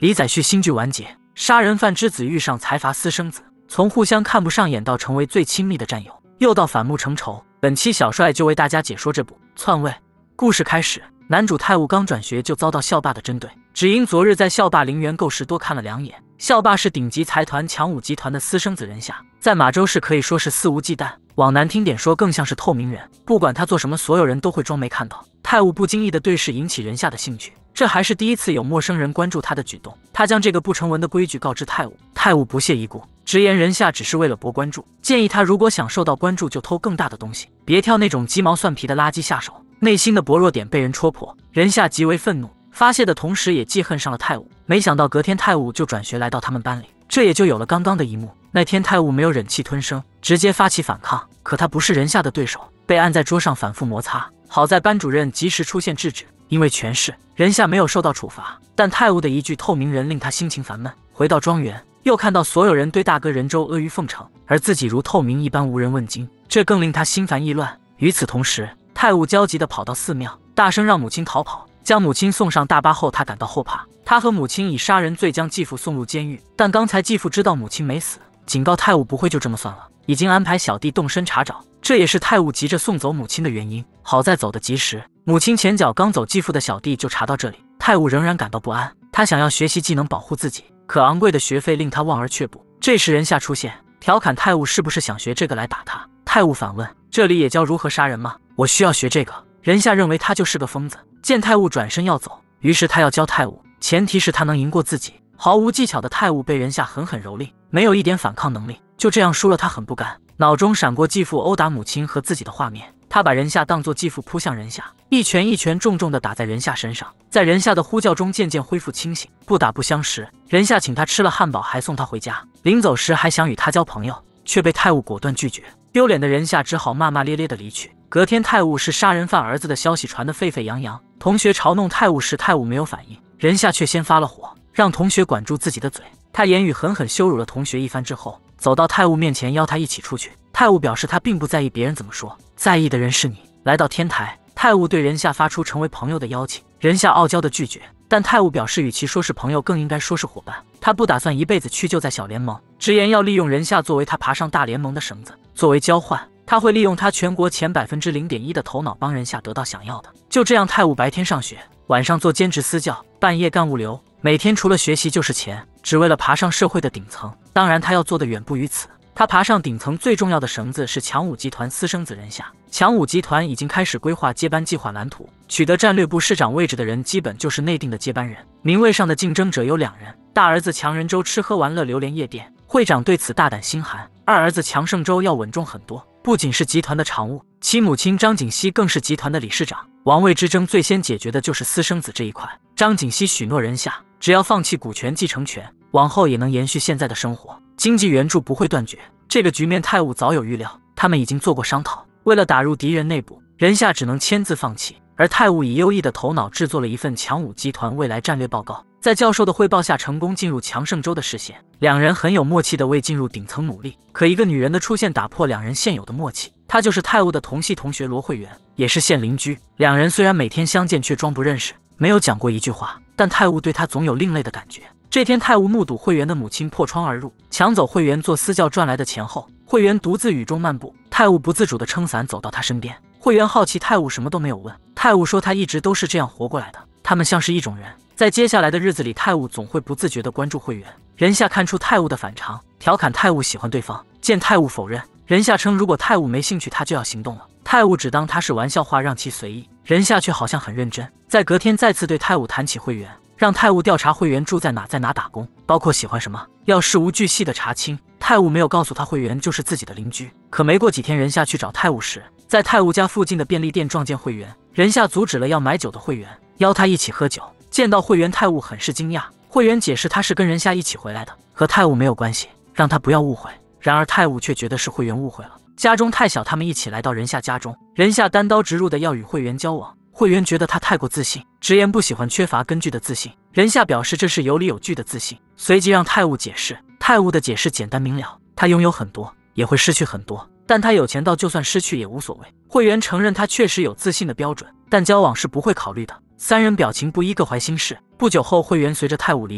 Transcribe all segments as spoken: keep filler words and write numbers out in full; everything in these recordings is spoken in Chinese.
李载旭新剧完结，杀人犯之子遇上财阀私生子，从互相看不上眼到成为最亲密的战友，又到反目成仇。本期小帅就为大家解说这部《篡位》。故事开始，男主泰悟刚转学就遭到校霸的针对，只因昨日在校霸陵园购时多看了两眼。校霸是顶级财团强武集团的私生子人夏，在马州市可以说是肆无忌惮，往难听点说更像是透明人，不管他做什么，所有人都会装没看到。泰悟不经意的对视引起人夏的兴趣，这还是第一次有陌生人关注他的举动。他将这个不成文的规矩告知泰悟，泰悟不屑一顾，直言人夏只是为了博关注，建议他如果想受到关注就偷更大的东西，别挑那种鸡毛蒜皮的垃圾下手。内心的薄弱点被人戳破，人夏极为愤怒，发泄的同时也记恨上了泰悟。没想到隔天泰悟就转学来到他们班里，这也就有了刚刚的一幕。那天泰悟没有忍气吞声，直接发起反抗，可他不是人夏的对手，被按在桌上反复摩擦。好在班主任及时出现制止，因为权势，人夏没有受到处罚，但泰悟的一句透明人令他心情烦闷。回到庄园，又看到所有人对大哥人周阿谀奉承，而自己如透明一般无人问津，这更令他心烦意乱。与此同时，泰悟焦急地跑到寺庙，大声让母亲逃跑，将母亲送上大巴后，他感到后怕。他和母亲以杀人罪将继父送入监狱，但刚才继父知道母亲没死，警告泰悟不会就这么算了，已经安排小弟动身查找，这也是泰悟急着送走母亲的原因。好在走得及时，母亲前脚刚走，继父的小弟就查到这里。泰悟仍然感到不安，他想要学习技能保护自己，可昂贵的学费令他望而却步。这时人夏出现，调侃泰悟是不是想学这个来打他。泰悟反问，这里也教如何杀人吗？我需要学这个？人夏认为他就是个疯子，见泰悟转身要走，于是他要教泰悟，前提是他能赢过自己。毫无技巧的泰悟被人夏狠狠蹂躏，没有一点反抗能力，就这样输了，他很不甘。脑中闪过继父殴打母亲和自己的画面，他把人夏当作继父扑向人夏，一拳一拳重重地打在人夏身上，在人夏的呼叫中渐渐恢复清醒。不打不相识，人夏请他吃了汉堡，还送他回家，临走时还想与他交朋友，却被泰悟果断拒绝。丢脸的人夏只好骂骂咧咧地离去。隔天泰悟是杀人犯儿子的消息传得沸沸扬扬，同学嘲弄泰悟时，泰悟没有反应，人夏却先发了火，让同学管住自己的嘴。他言语狠狠羞辱了同学一番之后，走到泰悟面前邀他一起出去。泰悟表示他并不在意别人怎么说，在意的人是你。来到天台，泰悟对人夏发出成为朋友的邀请，人夏傲娇地拒绝，但泰悟表示与其说是朋友，更应该说是伙伴。他不打算一辈子屈就在小联盟，直言要利用人夏作为他爬上大联盟的绳子，作为交换，他会利用他全国前 百分之零点一 的头脑帮人夏得到想要的。就这样，泰悟白天上学，晚上做兼职私教，半夜干物流，每天除了学习就是钱，只为了爬上社会的顶层。当然他要做的远不于此，他爬上顶层最重要的绳子是强武集团私生子人夏。强武集团已经开始规划接班计划蓝图，取得战略部市长位置的人基本就是内定的接班人。名位上的竞争者有两人，大儿子强仁周吃喝玩乐流连夜店，会长对此大胆心寒；二儿子强胜周要稳重很多，不仅是集团的常务，其母亲张锦熙更是集团的理事长。王位之争最先解决的就是私生子这一块。张锦熙许诺人夏，只要放弃股权继承权，往后也能延续现在的生活，经济援助不会断绝。这个局面泰悟早有预料，他们已经做过商讨。为了打入敌人内部，人夏只能签字放弃，而泰悟以优异的头脑制作了一份强武集团未来战略报告，在教授的汇报下成功进入强胜州的视线。两人很有默契地为进入顶层努力，可一个女人的出现打破两人现有的默契。她就是泰悟的同系同学罗慧媛，也是县邻居。两人虽然每天相见，却装不认识，没有讲过一句话，但泰悟对她总有另类的感觉。这天，泰悟目睹慧媛的母亲破窗而入，抢走慧媛做私教赚来的钱后，慧媛独自雨中漫步，泰悟不自主地撑伞走到她身边。慧媛好奇泰悟什么都没有问，泰悟说他一直都是这样活过来的，他们像是一种人。在接下来的日子里，泰悟总会不自觉地关注慧媛。人夏看出泰悟的反常，调侃泰悟喜欢对方，见泰悟否认，人夏称如果泰悟没兴趣，他就要行动了。泰悟只当他是玩笑话，让其随意，人夏却好像很认真。在隔天再次对泰悟谈起慧媛，让泰悟调查慧媛住在哪，在哪打工，包括喜欢什么，要事无巨细地查清。泰悟没有告诉他慧媛就是自己的邻居，可没过几天，人夏去找泰悟时，在泰悟家附近的便利店撞见慧媛，人夏阻止了要买酒的慧媛，邀他一起喝酒。见到慧媛，泰悟很是惊讶，慧媛解释他是跟人夏一起回来的，和泰悟没有关系，让他不要误会。然而泰悟却觉得是慧媛误会了。家中太小，他们一起来到人夏家中，人夏单刀直入的要与慧媛交往，慧媛觉得他太过自信，直言不喜欢缺乏根据的自信。人夏表示这是有理有据的自信，随即让泰悟解释。泰悟的解释简单明了，他拥有很多，也会失去很多，但他有钱到就算失去也无所谓。慧媛承认他确实有自信的标准，但交往是不会考虑的。三人表情不一，各怀心事。不久后，慧媛随着泰悟离去，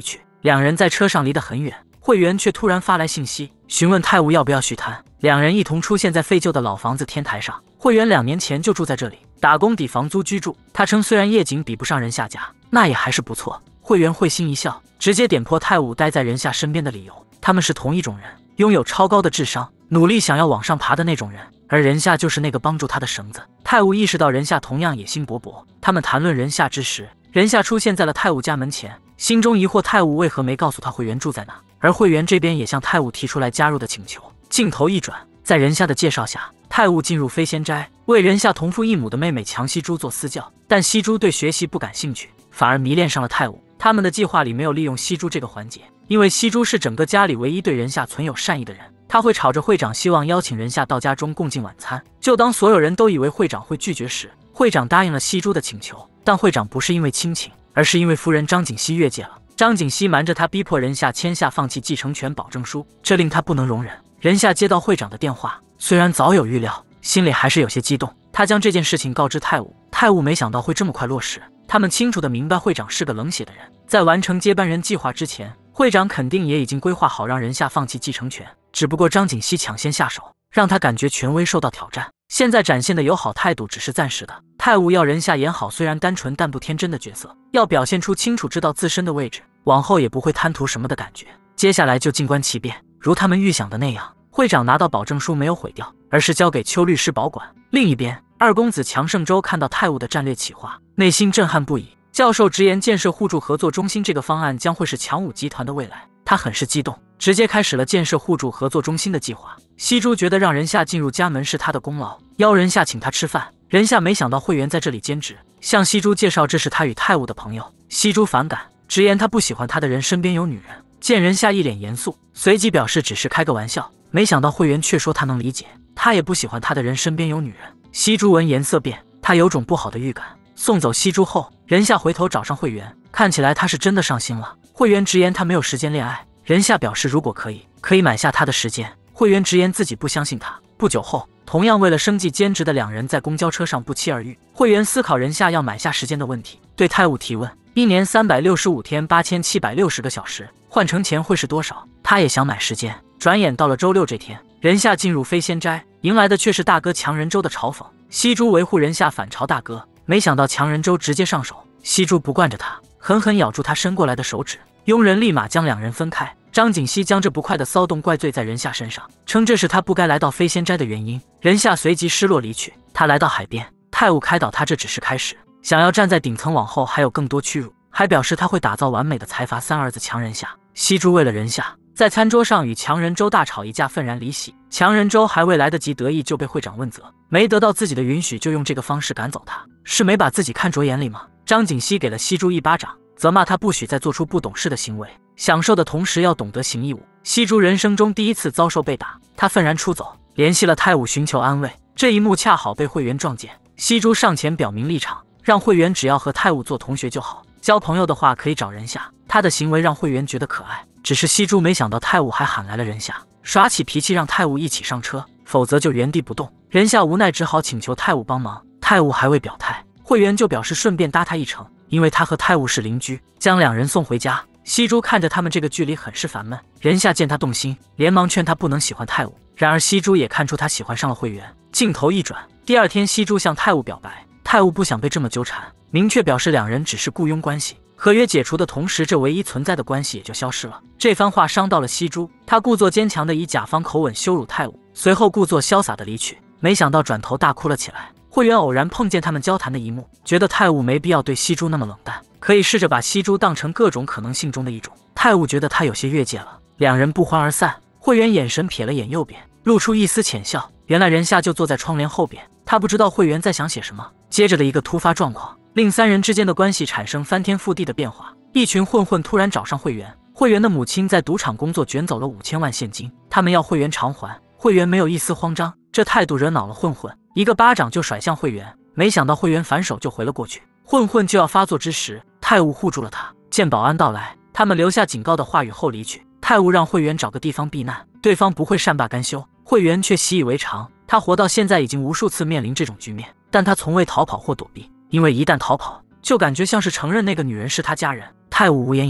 两人在车上离得很远，会员却突然发来信息，询问泰晤要不要续摊。两人一同出现在废旧的老房子天台上。会员两年前就住在这里，打工抵房租居住。他称虽然夜景比不上人夏家，那也还是不错。会员会心一笑，直接点破泰晤待在人夏身边的理由。他们是同一种人，拥有超高的智商，努力想要往上爬的那种人，而人夏就是那个帮助他的绳子。泰晤意识到人夏同样野心勃勃。他们谈论人夏之时，人夏出现在了泰晤家门前，心中疑惑泰晤为何没告诉他会员住在哪，而会员这边也向泰晤提出来加入的请求。镜头一转，在人夏的介绍下，泰晤进入飞仙斋，为人夏同父异母的妹妹强西珠做私教，但西珠对学习不感兴趣，反而迷恋上了泰晤。他们的计划里没有利用西珠这个环节，因为西珠是整个家里唯一对人夏存有善意的人。他会吵着会长希望邀请人夏到家中共进晚餐，就当所有人都以为会长会拒绝时，会长答应了西珠的请求。但会长不是因为亲情，而是因为夫人张锦熙越界了。张锦熙瞒着他逼迫人夏签下放弃继承权保证书，这令他不能容忍。人夏接到会长的电话，虽然早有预料，心里还是有些激动。他将这件事情告知泰晤，泰晤没想到会这么快落实。他们清楚地明白会长是个冷血的人，在完成接班人计划之前，会长肯定也已经规划好让人夏放弃继承权，只不过张锦熙抢先下手，让他感觉权威受到挑战。现在展现的友好态度只是暂时的。泰晤要人夏演好虽然单纯但不天真的角色，要表现出清楚知道自身的位置，往后也不会贪图什么的感觉。接下来就静观其变。如他们预想的那样，会长拿到保证书没有毁掉，而是交给邱律师保管。另一边，二公子强胜洲看到泰晤的战略企划，内心震撼不已。教授直言建设互助合作中心这个方案将会是强武集团的未来，他很是激动，直接开始了建设互助合作中心的计划。西珠觉得让人夏进入家门是他的功劳，邀人夏请他吃饭。人夏没想到会员在这里兼职，向西珠介绍这是他与泰晤的朋友。西珠反感，直言他不喜欢他的人身边有女人。见人夏一脸严肃，随即表示只是开个玩笑。没想到会员却说他能理解，他也不喜欢他的人身边有女人。西珠闻言色变，他有种不好的预感。送走西珠后，人夏回头找上会员，看起来他是真的上心了。会员直言他没有时间恋爱，人夏表示如果可以，可以买下他的时间。会员直言自己不相信他。不久后，同样为了生计兼职的两人在公交车上不期而遇。会员思考人夏要买下时间的问题，对泰晤提问：一年三百六十五天，八千七百六十个小时，换成钱会是多少？他也想买时间。转眼到了周六这天，人夏进入飞仙斋，迎来的却是大哥强人周的嘲讽。西珠维护人夏反朝大哥，没想到强人周直接上手。西珠不惯着他，狠狠咬住他伸过来的手指，佣人立马将两人分开。张锦熙将这不快的骚动怪罪在人夏身上，称这是他不该来到飞仙斋的原因。人夏随即失落离去。他来到海边，泰晤开导他这只是开始，想要站在顶层往后还有更多屈辱，还表示他会打造完美的财阀三儿子强人夏。西珠为了人夏，在餐桌上与强人周大吵一架，愤然离席。强人周还未来得及得意就被会长问责，没得到自己的允许就用这个方式赶走他，是没把自己看着眼里吗？张锦熙给了西珠一巴掌，责骂他不许再做出不懂事的行为，享受的同时要懂得行义务。西珠人生中第一次遭受被打，他愤然出走，联系了泰晤寻求安慰。这一幕恰好被会员撞见，西珠上前表明立场，让会员只要和泰晤做同学就好，交朋友的话可以找人夏。他的行为让会员觉得可爱，只是西珠没想到泰晤还喊来了人夏，耍起脾气让泰晤一起上车，否则就原地不动。人夏无奈只好请求泰晤帮忙，泰晤还未表态，会员就表示顺便搭他一程，因为他和泰晤是邻居，将两人送回家。西珠看着他们这个距离很是烦闷，人夏见他动心，连忙劝他不能喜欢泰晤。然而西珠也看出他喜欢上了会员。镜头一转，第二天西珠向泰晤表白，泰晤不想被这么纠缠，明确表示两人只是雇佣关系。合约解除的同时，这唯一存在的关系也就消失了。这番话伤到了西珠，他故作坚强的以甲方口吻羞辱泰晤，随后故作潇洒的离去。没想到转头大哭了起来。会员偶然碰见他们交谈的一幕，觉得泰晤没必要对西珠那么冷淡，可以试着把西珠当成各种可能性中的一种。泰晤觉得他有些越界了，两人不欢而散。会员眼神瞥了眼右边，露出一丝浅笑。原来人夏就坐在窗帘后边，他不知道会员在想写什么。接着的一个突发状况，令三人之间的关系产生翻天覆地的变化。一群混混突然找上会员，会员的母亲在赌场工作，卷走了五千万现金，他们要会员偿还。会员没有一丝慌张，这态度惹恼了混混，一个巴掌就甩向会员。没想到会员反手就回了过去，混混就要发作之时，泰晤护住了他。见保安到来，他们留下警告的话语后离去。泰晤让会员找个地方避难，对方不会善罢甘休，会员却习以为常。他活到现在已经无数次面临这种局面，但他从未逃跑或躲避，因为一旦逃跑，就感觉像是承认那个女人是他家人。泰晤无言以对，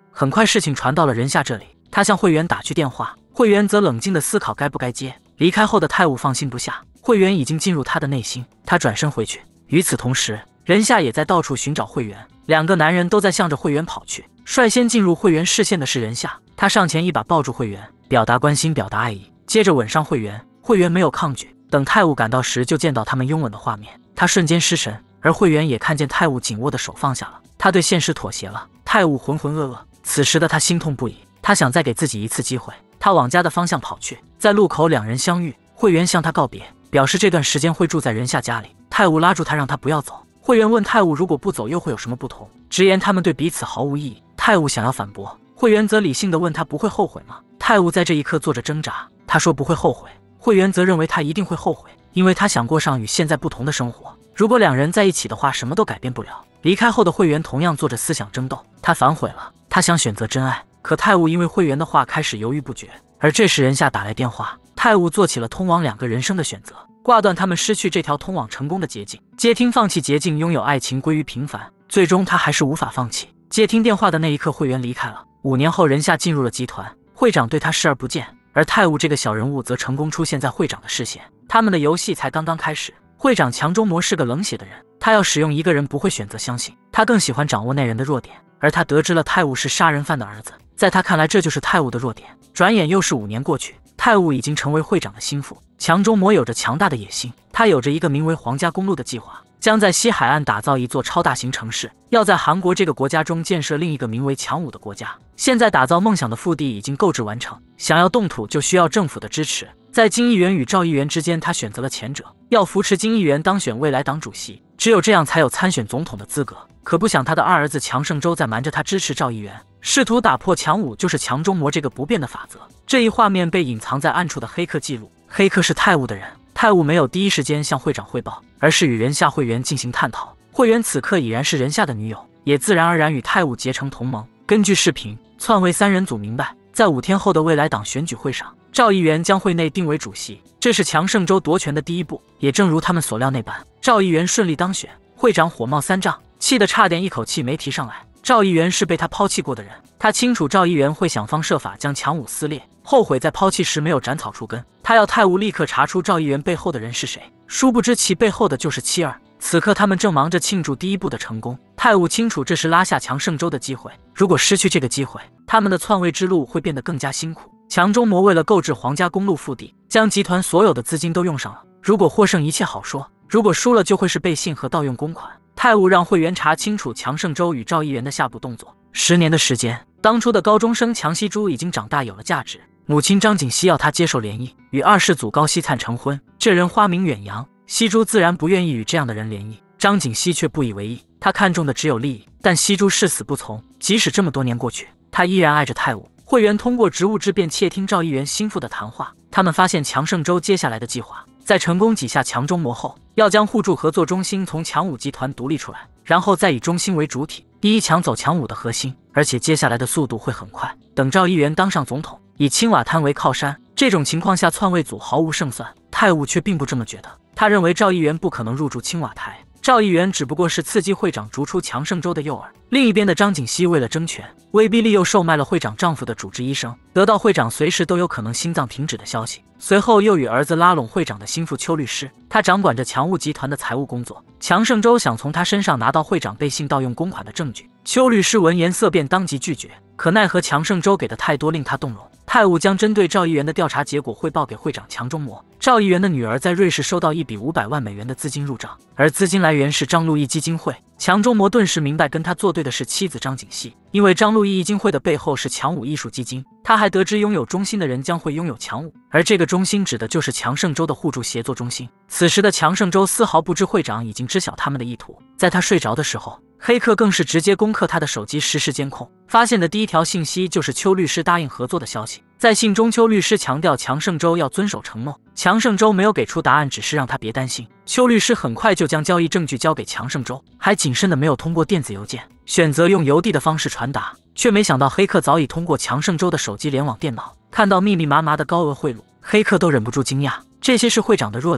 很快事情传到了仁夏这里，他向会员打去电话，会员则冷静地思考该不该接。离开后的泰武放心不下，会员已经进入他的内心，他转身回去。与此同时，仁夏也在到处寻找会员，两个男人都在向着会员跑去。率先进入会员视线的是仁夏，他上前一把抱住会员，表达关心，表达爱意，接着吻上会员。会员没有抗拒，等泰武赶到时，就见到他们拥吻的画面，他瞬间失神。而会员也看见泰武紧握的手放下了，他对现实妥协了。泰武浑浑噩噩，此时的他心痛不已，他想再给自己一次机会。他往家的方向跑去，在路口两人相遇，会员向他告别，表示这段时间会住在仁夏家里。泰武拉住他，让他不要走。会员问泰武如果不走又会有什么不同，直言他们对彼此毫无意义。泰武想要反驳，会员则理性地问他不会后悔吗？泰武在这一刻做着挣扎，他说不会后悔。会员则认为他一定会后悔，因为他想过上与现在不同的生活。如果两人在一起的话，什么都改变不了。离开后的会员同样做着思想争斗，他反悔了，他想选择真爱。可泰武因为会员的话开始犹豫不决。而这时仁夏打来电话，泰武做起了通往两个人生的选择，挂断他们失去这条通往成功的捷径。接听放弃捷径，拥有爱情归于平凡。最终他还是无法放弃。接听电话的那一刻，会员离开了。五年后，仁夏进入了集团，会长对他视而不见，而泰武这个小人物则成功出现在会长的视线。他们的游戏才刚刚开始。会长强中魔是个冷血的人，他要使用一个人不会选择相信，他更喜欢掌握那人的弱点。而他得知了泰武是杀人犯的儿子，在他看来这就是泰武的弱点。转眼又是五年过去，泰武已经成为会长的心腹。强中魔有着强大的野心，他有着一个名为皇家公路的计划，将在西海岸打造一座超大型城市，要在韩国这个国家中建设另一个名为强武的国家。现在打造梦想的腹地已经购置完成，想要动土就需要政府的支持。在金议员与赵议员之间，他选择了前者，要扶持金议员当选未来党主席，只有这样才有参选总统的资格。可不想他的二儿子强胜洲在瞒着他支持赵议员，试图打破强武就是强中魔这个不变的法则。这一画面被隐藏在暗处的黑客记录，黑客是泰武的人。泰武没有第一时间向会长汇报，而是与仁夏会员进行探讨。会员此刻已然是仁夏的女友，也自然而然与泰武结成同盟。根据视频，篡位三人组明白，在五天后的未来党选举会上，赵议员将会内定为主席，这是强胜洲夺权的第一步。也正如他们所料那般，赵议员顺利当选。会长火冒三丈，气得差点一口气没提上来。赵议员是被他抛弃过的人，他清楚赵议员会想方设法将强武撕裂，后悔在抛弃时没有斩草除根。他要泰武立刻查出赵议员背后的人是谁，殊不知其背后的就是妻儿。此刻他们正忙着庆祝第一步的成功，泰武清楚这是拉下强胜洲的机会，如果失去这个机会，他们的篡位之路会变得更加辛苦。强中魔为了购置皇家公路腹地，将集团所有的资金都用上了，如果获胜一切好说，如果输了就会是背信和盗用公款。泰武让会员查清楚强胜洲与赵议员的下步动作。十年的时间，当初的高中生强熙珠已经长大有了价值，母亲张锦熙要他接受联谊，与二世祖高熙灿成婚。这人花名远扬，熙珠自然不愿意与这样的人联谊，张锦熙却不以为意，他看中的只有利益。但熙珠誓死不从，即使这么多年过去，他依然爱着泰武。会员通过职务之便窃听赵议员心腹的谈话，他们发现强胜洲接下来的计划，在成功挤下强中魔后，要将互助合作中心从强武集团独立出来，然后再以中心为主体，第一抢走强武的核心，而且接下来的速度会很快。等赵议员当上总统，以青瓦滩为靠山，这种情况下篡位组毫无胜算。泰武却并不这么觉得，他认为赵议员不可能入驻青瓦台，赵议员只不过是刺激会长逐出强胜洲的诱饵。另一边的张锦熙为了争权，威逼利诱售卖了会长丈夫的主治医生，得到会长随时都有可能心脏停止的消息。随后又与儿子拉拢会长的心腹邱律师，他掌管着强务集团的财务工作。强胜洲想从他身上拿到会长背信盗用公款的证据，邱律师闻言色变，当即拒绝。可奈何强胜洲给的太多，令他动容。泰武将针对赵议员的调查结果汇报给会长强中魔。赵议员的女儿在瑞士收到一笔五百万美元的资金入账，而资金来源是张路易基金会。强中魔顿时明白跟他作对的是妻子张锦熙，因为张路易基金会的背后是强武艺术基金。他还得知拥有中心的人将会拥有强武，而这个中心指的就是强胜洲的互助协作中心。此时的强胜洲丝毫不知会长已经知晓他们的意图，在他睡着的时候，黑客更是直接攻克他的手机实时监控，发现的第一条信息就是邱律师答应合作的消息。在信中，邱律师强调强胜洲要遵守承诺，强胜洲没有给出答案，只是让他别担心。邱律师很快就将交易证据交给强胜洲，还谨慎的没有通过电子邮件，选择用邮递的方式传达，却没想到黑客早已通过强胜洲的手机联网电脑，看到密密麻麻的高额贿赂，黑客都忍不住惊讶，这些是会长的弱点。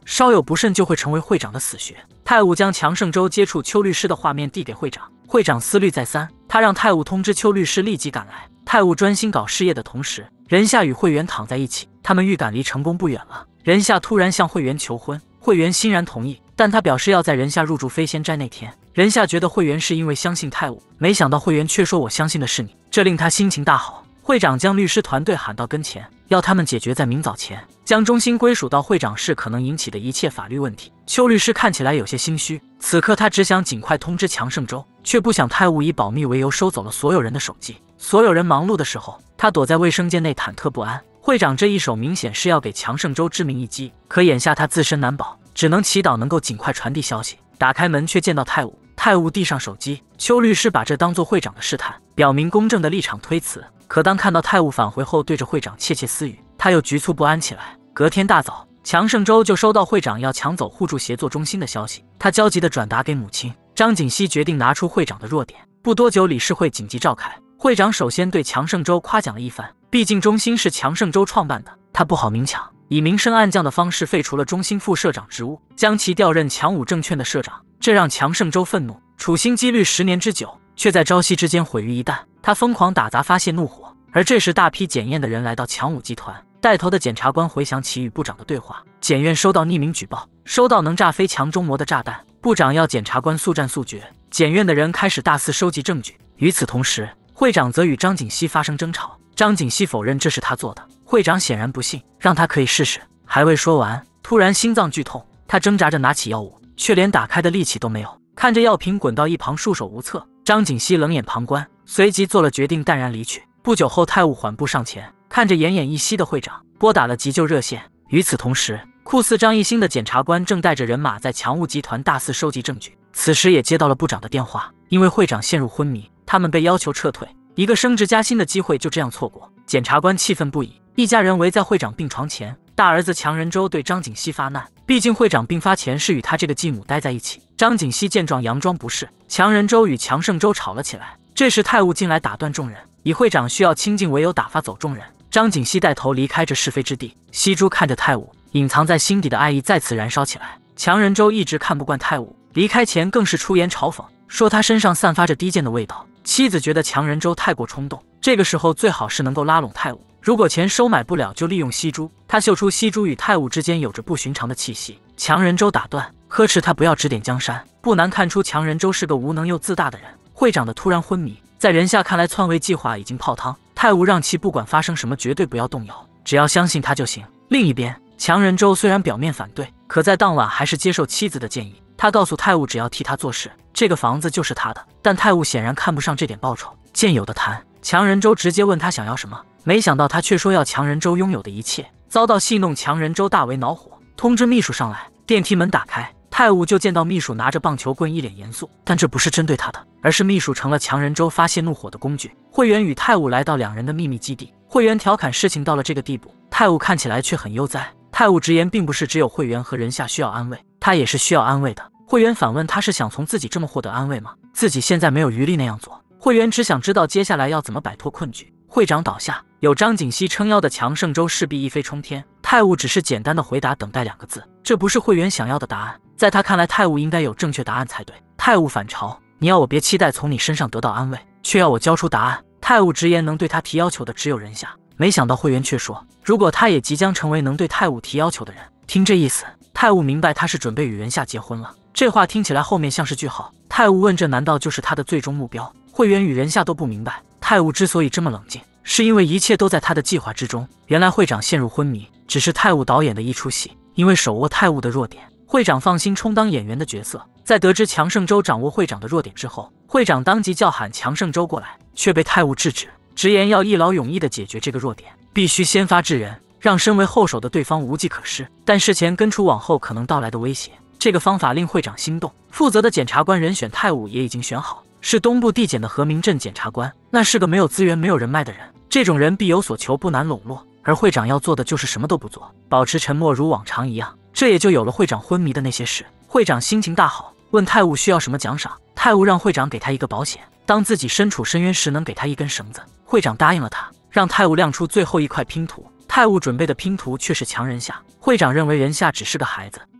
稍有不慎就会成为会长的死穴。泰武将强胜州接触邱律师的画面递给会长，会长思虑再三，他让泰武通知邱律师立即赶来。泰武专心搞事业的同时，任夏与会员躺在一起，他们预感离成功不远了。任夏突然向会员求婚，会员欣然同意，但他表示要在任夏入住飞仙斋那天。任夏觉得会员是因为相信泰武，没想到会员却说我相信的是你，这令他心情大好。会长将律师团队喊到跟前，要他们解决在明早前将中心归属到会长室可能引起的一切法律问题。邱律师看起来有些心虚，此刻他只想尽快通知强胜州，却不想泰武以保密为由收走了所有人的手机。所有人忙碌的时候，他躲在卫生间内忐忑不安。会长这一手明显是要给强胜州致命一击，可眼下他自身难保，只能祈祷能够尽快传递消息。打开门却见到泰武，泰武递上手机，邱律师把这当作会长的试探，表明公正的立场推辞。可当看到泰武返回后对着会长窃窃私语，他又局促不安起来。隔天大早，强胜州就收到会长要抢走互助协作中心的消息，他焦急地转达给母亲。张锦熙决定拿出会长的弱点。不多久，理事会紧急召开，会长首先对强胜州夸奖了一番，毕竟中心是强胜州创办的，他不好明抢，以明升暗降的方式废除了中心副社长职务，将其调任强武证券的社长，这让强胜州愤怒。处心积虑十年之久，却在朝夕之间毁于一旦，他疯狂打砸发泄怒火。而这时大批检验的人来到强武集团，带头的检察官回想起与部长的对话，检院收到匿名举报，收到能炸飞强中模的炸弹，部长要检察官速战速决，检院的人开始大肆收集证据。与此同时，会长则与张锦熙发生争吵，张锦熙否认这是他做的，会长显然不信，让他可以试试。还未说完，突然心脏剧痛，他挣扎着拿起药物，却连打开的力气都没有，看着药瓶滚到一旁束手无策。张锦熙冷眼旁观，随即做了决定，淡然离去。不久后，泰武缓步上前，看着奄奄一息的会长，拨打了急救热线。与此同时，酷似张艺兴的检察官正带着人马在强武集团大肆收集证据，此时也接到了部长的电话，因为会长陷入昏迷，他们被要求撤退，一个升职加薪的机会就这样错过。检察官气愤不已，一家人围在会长病床前，大儿子强仁洲对张锦熙发难，毕竟会长病发前是与他这个继母待在一起。张锦熙见状佯装不是，强仁洲与强胜洲吵了起来。这时泰武进来打断众人，以会长需要清静为由打发走众人。张锦熙带头离开这是非之地。西珠看着泰武，隐藏在心底的爱意再次燃烧起来。强仁洲一直看不惯泰武，离开前更是出言嘲讽，说他身上散发着低贱的味道。妻子觉得强仁洲太过冲动，这个时候最好是能够拉拢泰武，如果钱收买不了，就利用西珠。他嗅出西珠与泰武之间有着不寻常的气息。强仁洲打断，呵斥他不要指点江山。不难看出强仁洲是个无能又自大的人。会长的突然昏迷，在人下看来篡位计划已经泡汤，泰武让其不管发生什么绝对不要动摇，只要相信他就行。另一边，强仁洲虽然表面反对，可在当晚还是接受妻子的建议。他告诉泰武只要替他做事，这个房子就是他的。但泰武显然看不上这点报酬，见有的谈。强仁洲直接问他想要什么，没想到他却说要强仁洲拥有的一切，遭到戏弄。强仁洲大为恼火，通知秘书上来。电梯门打开，泰武就见到秘书拿着棒球棍，一脸严肃。但这不是针对他的，而是秘书成了强仁洲发泄怒火的工具。会员与泰武来到两人的秘密基地，会员调侃事情到了这个地步，泰武看起来却很悠哉。泰武直言并不是只有会员和人下需要安慰，他也是需要安慰的。会员反问他是想从自己这么获得安慰吗？自己现在没有余力那样做。会员只想知道接下来要怎么摆脱困局。会长倒下，有张锦熙撑腰的强胜洲势必一飞冲天。泰武只是简单的回答等待两个字，这不是会员想要的答案。在他看来，泰武应该有正确答案才对。泰武反嘲，你要我别期待从你身上得到安慰，却要我交出答案。泰武直言能对他提要求的只有人下，没想到会员却说，如果他也即将成为能对泰武提要求的人。听这意思，泰武明白他是准备与人下结婚了。这话听起来后面像是句号。泰武问，这难道就是他的最终目标？会员与人下都不明白，泰武之所以这么冷静，是因为一切都在他的计划之中。原来会长陷入昏迷，只是泰武导演的一出戏。因为手握泰武的弱点，会长放心充当演员的角色。在得知强胜洲掌握会长的弱点之后，会长当即叫喊强胜洲过来，却被泰武制止，直言要一劳永逸地解决这个弱点，必须先发制人，让身为后手的对方无计可施，但事前根除往后可能到来的威胁。这个方法令会长心动。负责的检察官人选泰武也已经选好，是东部地检的和明镇检察官，那是个没有资源没有人脉的人，这种人必有所求，不难笼络。而会长要做的就是什么都不做，保持沉默，如往常一样。这也就有了会长昏迷的那些事。会长心情大好，问泰武需要什么奖赏。泰武让会长给他一个保险，当自己身处深渊时能给他一根绳子。会长答应了他，让泰武亮出最后一块拼图。泰武准备的拼图却是强人下。会长认为人下只是个孩子，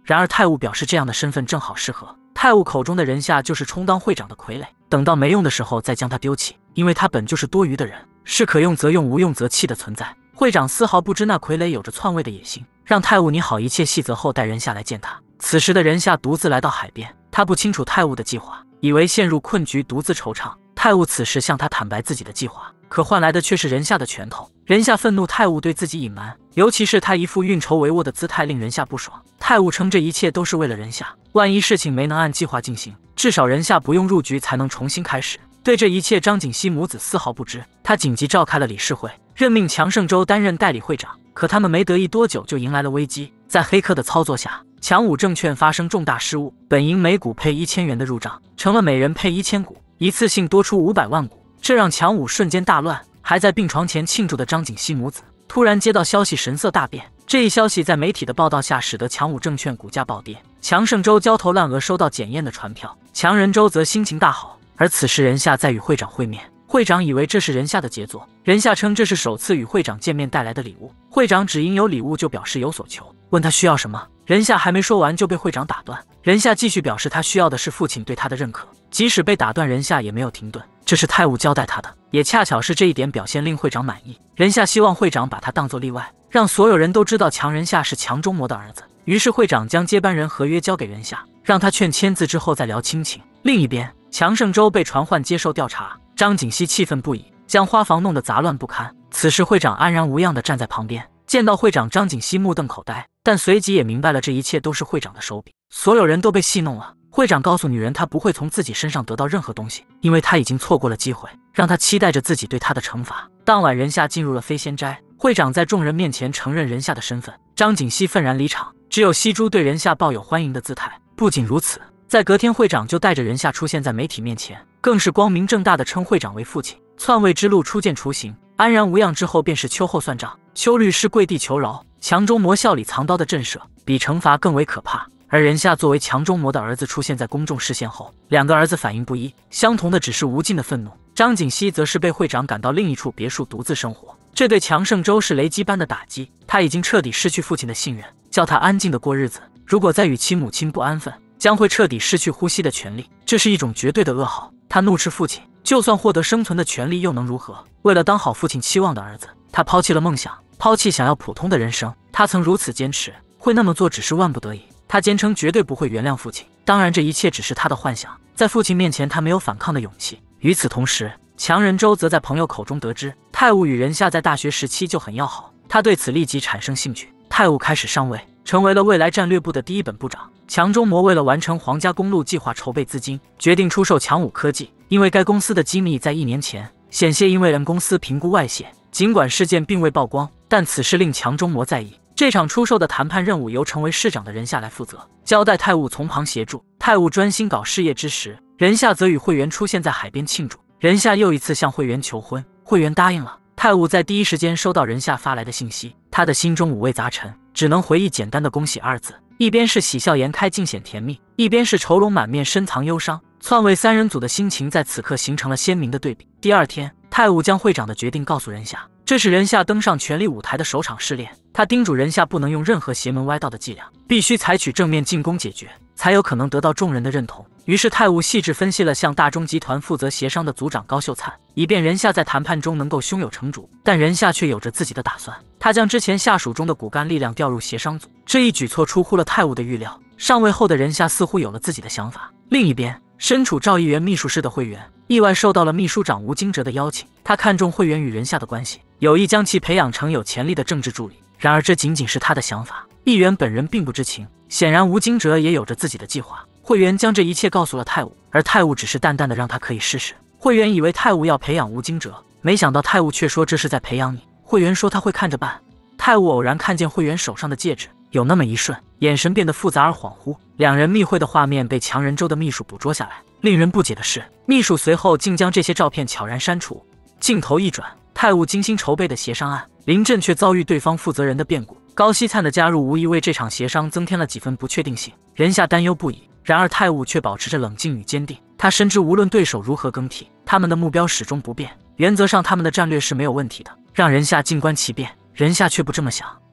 然而泰务表示这样的身份正好适合。泰务口中的人夏就是充当会长的傀儡，等到没用的时候再将他丢弃，因为他本就是多余的人，是可用则用无用则弃的存在。会长丝毫不知那傀儡有着篡位的野心，让泰务拟好一切细则后带人夏来见他。此时的人夏独自来到海边，他不清楚泰务的计划，以为陷入困局独自惆怅。泰务此时向他坦白自己的计划，可换来的却是人夏的拳头。人夏愤怒泰务对自己隐瞒，尤其是他一副运筹帷幄的姿态令人夏不爽。泰务称这一切都是为了人夏，万一事情没能按计划进行，至少人夏不用入局才能重新开始。对这一切张锦熙母子丝毫不知，他紧急召开了理事会，任命强胜洲担任代理会长。可他们没得意多久就迎来了危机，在黑客的操作下，强武证券发生重大失误，本应每股配一千元的入账，成了每人配一千股，一次性多出五百万股，这让强武瞬间大乱。还在病床前庆祝的张锦熙母子突然接到消息，神色大变。这一消息在媒体的报道下，使得强武证券股价暴跌。强胜洲焦头烂额收到检验的传票，强仁洲则心情大好。而此时人夏在与会长会面，会长以为这是人夏的杰作，人夏称这是首次与会长见面带来的礼物。会长只因有礼物就表示有所求，问他需要什么。人夏还没说完就被会长打断。人夏继续表示他需要的是父亲对他的认可，即使被打断，人夏也没有停顿，这是泰务交代他的，也恰巧是这一点表现令会长满意。人夏希望会长把他当作例外，让所有人都知道强人夏是强中魔的儿子。于是会长将接班人合约交给人夏，让他劝签字之后再聊亲情。另一边，强胜洲被传唤接受调查，张锦熙气愤不已，将花房弄得杂乱不堪。此时会长安然无恙地站在旁边，见到会长，张锦熙目瞪口呆，但随即也明白了这一切都是会长的手笔。所有人都被戏弄了。会长告诉女人，他不会从自己身上得到任何东西，因为他已经错过了机会，让他期待着自己对他的惩罚。当晚人夏进入了飞仙斋，会长在众人面前承认人夏的身份，张锦熙愤然离场，只有西珠对人夏抱有欢迎的姿态。不仅如此，在隔天会长就带着人夏出现在媒体面前，更是光明正大的称会长为父亲。篡位之路初见雏形，安然无恙之后便是秋后算账。邱律师跪地求饶，强中魔笑里藏刀的震慑，比惩罚更为可怕。而人夏作为强中魔的儿子出现在公众视线后，两个儿子反应不一，相同的只是无尽的愤怒。张锦熙则是被会长赶到另一处别墅独自生活，这对强胜洲是雷击般的打击。他已经彻底失去父亲的信任，叫他安静的过日子，如果再与其母亲不安分，将会彻底失去呼吸的权利，这是一种绝对的噩耗。他怒斥父亲，就算获得生存的权利又能如何？为了当好父亲期望的儿子，他抛弃了梦想，抛弃想要普通的人生。他曾如此坚持，会那么做只是万不得已。他坚称绝对不会原谅父亲，当然这一切只是他的幻想，在父亲面前他没有反抗的勇气。与此同时，强仁洲则在朋友口中得知，泰务与人夏在大学时期就很要好，他对此立即产生兴趣。泰务开始上位，成为了未来战略部的第一本部长。强中魔为了完成皇家公路计划筹备资金，决定出售强武科技，因为该公司的机密在一年前险些因为人公司评估外泄，尽管事件并未曝光，但此事令强中魔在意。这场出售的谈判任务由成为市长的人夏来负责，交代泰务从旁协助。泰务专心搞事业之时，人夏则与会员出现在海边庆祝。人夏又一次向会员求婚，会员答应了。泰务在第一时间收到人夏发来的信息，他的心中五味杂陈，只能回忆简单的恭喜二字。一边是喜笑颜开尽显甜蜜，一边是愁容满面深藏忧伤。篡位三人组的心情在此刻形成了鲜明的对比。第二天，泰务将会长的决定告诉人夏，这是人夏登上权力舞台的首场试炼。他叮嘱人夏不能用任何邪门歪道的伎俩，必须采取正面进攻解决，才有可能得到众人的认同。于是泰务细致分析了向大中集团负责协商的组长高秀灿，以便人夏在谈判中能够胸有成竹。但人夏却有着自己的打算，他将之前下属中的骨干力量调入协商组，这一举措出乎了泰务的预料。上位后的人夏似乎有了自己的想法。另一边，身处赵议员秘书室的会员意外受到了秘书长吴金哲的邀请，他看中会员与人夏的关系，有意将其培养成有潜力的政治助理。然而这仅仅是他的想法，议员本人并不知情。显然吴金哲也有着自己的计划。会员将这一切告诉了泰务，而泰务只是淡淡的让他可以试试。会员以为泰务要培养吴金哲，没想到泰务却说这是在培养你。会员说他会看着办。泰务偶然看见会员手上的戒指，有那么一瞬，眼神变得复杂而恍惚。两人密会的画面被强仁洲的秘书捕捉下来。令人不解的是，秘书随后竟将这些照片悄然删除。镜头一转，泰务精心筹备的协商案，林震却遭遇对方负责人的变故。高希灿的加入无疑为这场协商增添了几分不确定性，人夏担忧不已。然而泰务却保持着冷静与坚定，他深知无论对手如何更替，他们的目标始终不变，原则上他们的战略是没有问题的，让人夏静观其变。人夏却不这么想，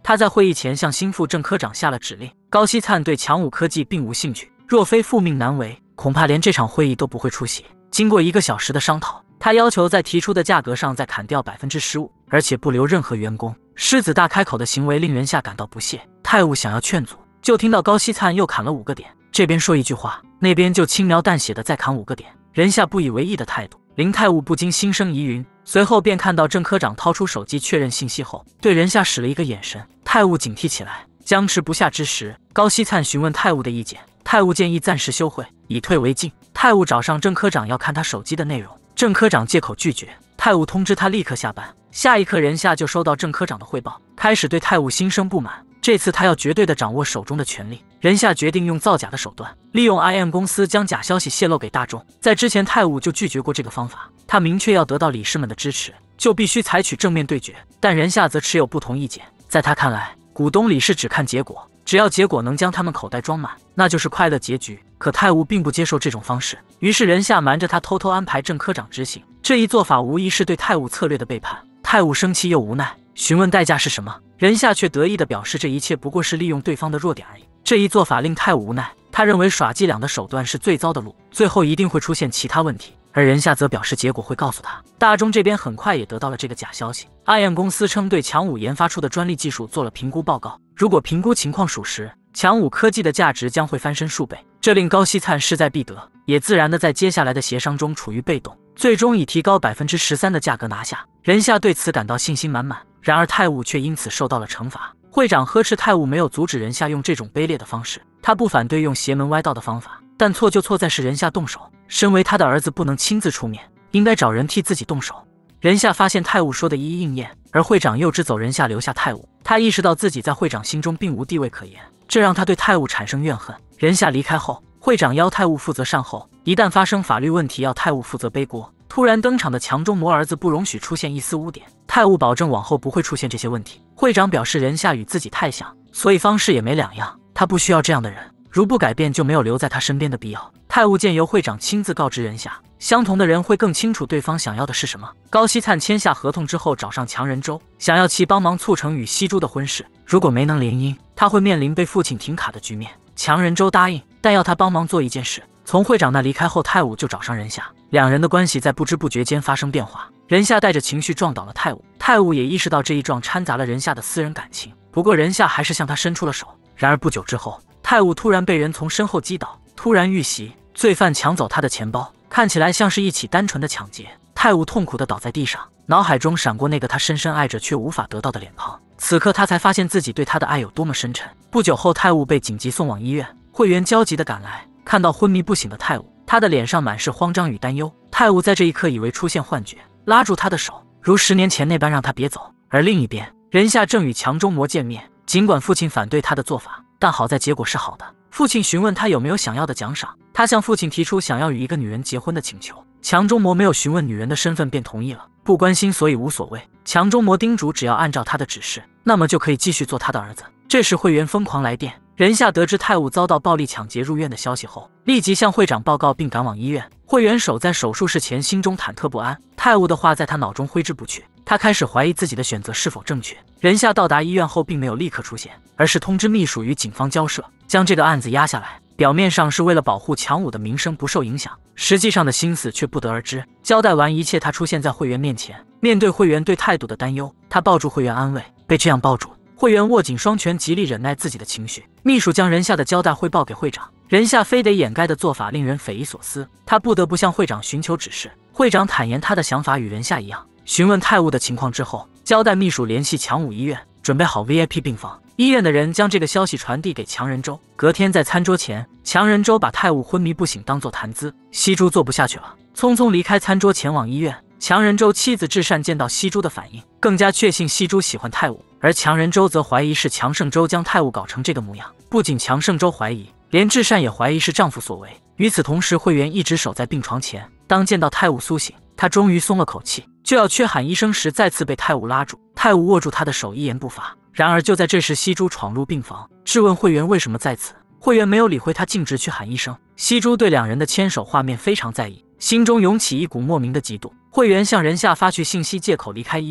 他在会议前向心腹郑科长下了指令，高希灿对强武科技并无兴趣，若非父命难违，恐怕连这场会议都不会出席。经过一个小时的商讨，他要求在提出的价格上再砍掉 百分之十五， 而且不留任何员工。狮子大开口的行为令人下感到不屑，泰晤想要劝阻，就听到高希灿又砍了五个点，这边说一句话，那边就轻描淡写的再砍五个点，人下不以为意的态度令泰晤不禁心生疑云。随后便看到郑科长掏出手机确认信息后，对人下使了一个眼神，泰晤警惕起来。僵持不下之时，高希灿询问泰晤的意见，泰晤建议暂时休会，以退为进。泰晤找上郑科长要看他手机的内容，郑科长借口拒绝，泰晤通知他立刻下班。下一刻，人下就收到郑科长的汇报，开始对泰晤心生不满。这次他要绝对的掌握手中的权力，人下决定用造假的手段，利用 I M 公司将假消息泄露给大众。在之前，泰晤就拒绝过这个方法，他明确要得到理事们的支持，就必须采取正面对决。但人下则持有不同意见，在他看来，股东理事只看结果，只要结果能将他们口袋装满，那就是快乐结局。可泰晤并不接受这种方式，于是人下瞒着他偷偷安排郑科长执行。这一做法无疑是对泰晤策略的背叛。泰晤生气又无奈，询问代价是什么，人下却得意地表示这一切不过是利用对方的弱点而已。这一做法令泰晤无奈，他认为耍伎俩的手段是最糟的路，最后一定会出现其他问题。而人下则表示结果会告诉他。大众这边很快也得到了这个假消息， I M 公司称对强武研发出的专利技术做了评估报告，如果评估情况属实，强武科技的价值将会翻身数倍。这令高希灿势在必得，也自然的在接下来的协商中处于被动，最终以提高 百分之十三 的价格拿下。人下对此感到信心满满，然而泰晤却因此受到了惩罚。会长呵斥泰晤没有阻止人下用这种卑劣的方式，他不反对用邪门歪道的方法，但错就错在是人下动手，身为他的儿子不能亲自出面，应该找人替自己动手。人下发现泰晤说的一一应验，而会长又只走人下留下泰晤，他意识到自己在会长心中并无地位可言，这让他对泰晤产生怨恨。人下离开后，会长要泰晤负责善后，一旦发生法律问题要泰晤负责背锅。突然登场的强中魔儿子不容许出现一丝污点，泰晤保证往后不会出现这些问题。会长表示人下与自己太像，所以方式也没两样，他不需要这样的人，如不改变就没有留在他身边的必要。泰晤见由会长亲自告知人下，相同的人会更清楚对方想要的是什么。高希灿签下合同之后找上强仁周，想要其帮忙促成与西珠的婚事，如果没能联姻，他会面临被父亲停卡的局面。强仁周答应，但要他帮忙做一件事。从会长那离开后，泰晤就找上人下，两人的关系在不知不觉间发生变化。人下带着情绪撞倒了泰晤，泰晤也意识到这一撞掺杂了人下的私人感情，不过人下还是向他伸出了手。然而不久之后，泰晤突然被人从身后击倒，突然遇袭，罪犯抢走他的钱包，看起来像是一起单纯的抢劫。泰晤痛苦地倒在地上，脑海中闪过那个他深深爱着却无法得到的脸庞，此刻他才发现自己对他的爱有多么深沉。不久后，泰晤被紧急送往医院，会员焦急地赶来，看到昏迷不醒的泰晤，他的脸上满是慌张与担忧。泰晤在这一刻以为出现幻觉，拉住他的手，如十年前那般让他别走。而另一边，人下正与强中魔见面，尽管父亲反对他的做法，但好在结果是好的。父亲询问他有没有想要的奖赏，他向父亲提出想要与一个女人结婚的请求。强中魔没有询问女人的身份便同意了，不关心所以无所谓。强中魔叮嘱只要按照他的指示，那么就可以继续做他的儿子。这时会员疯狂来电，人下得知泰晤遭到暴力抢劫入院的消息后，立即向会长报告并赶往医院。会员守在手术室前，心中忐忑不安，泰晤的话在他脑中挥之不去，他开始怀疑自己的选择是否正确。人下到达医院后并没有立刻出现，而是通知秘书与警方交涉，将这个案子压下来。表面上是为了保护强武的名声不受影响，实际上的心思却不得而知。交代完一切，他出现在会员面前，面对会员对态度的担忧，他抱住会员安慰。被这样抱住，会员握紧双拳，极力忍耐自己的情绪。秘书将人下的交代汇报给会长，人下非得掩盖的做法令人匪夷所思，他不得不向会长寻求指示。会长坦言他的想法与人下一样，询问泰晤的情况之后，交代秘书联系强武医院，准备好 V I P 病房。医院的人将这个消息传递给强仁周。隔天在餐桌前，强仁周把泰晤昏迷不醒当作谈资，西珠做不下去了，匆匆离开餐桌前往医院。强仁周妻子智善见到西珠的反应，更加确信西珠喜欢泰晤，而强仁周则怀疑是强胜周将泰晤搞成这个模样。不仅强胜周怀疑，连智善也怀疑是丈夫所为。与此同时，会员一直守在病床前，当见到泰晤苏醒，他终于松了口气，就要缺喊医生时，再次被泰晤拉住。泰晤握住他的手，一言不发。然而就在这时，西珠闯入病房，质问会员为什么在此。会员没有理会他，径直去喊医生。西珠对两人的牵手画面非常在意，心中涌起一股莫名的嫉妒。会员向人下发去信息，借口离开医院，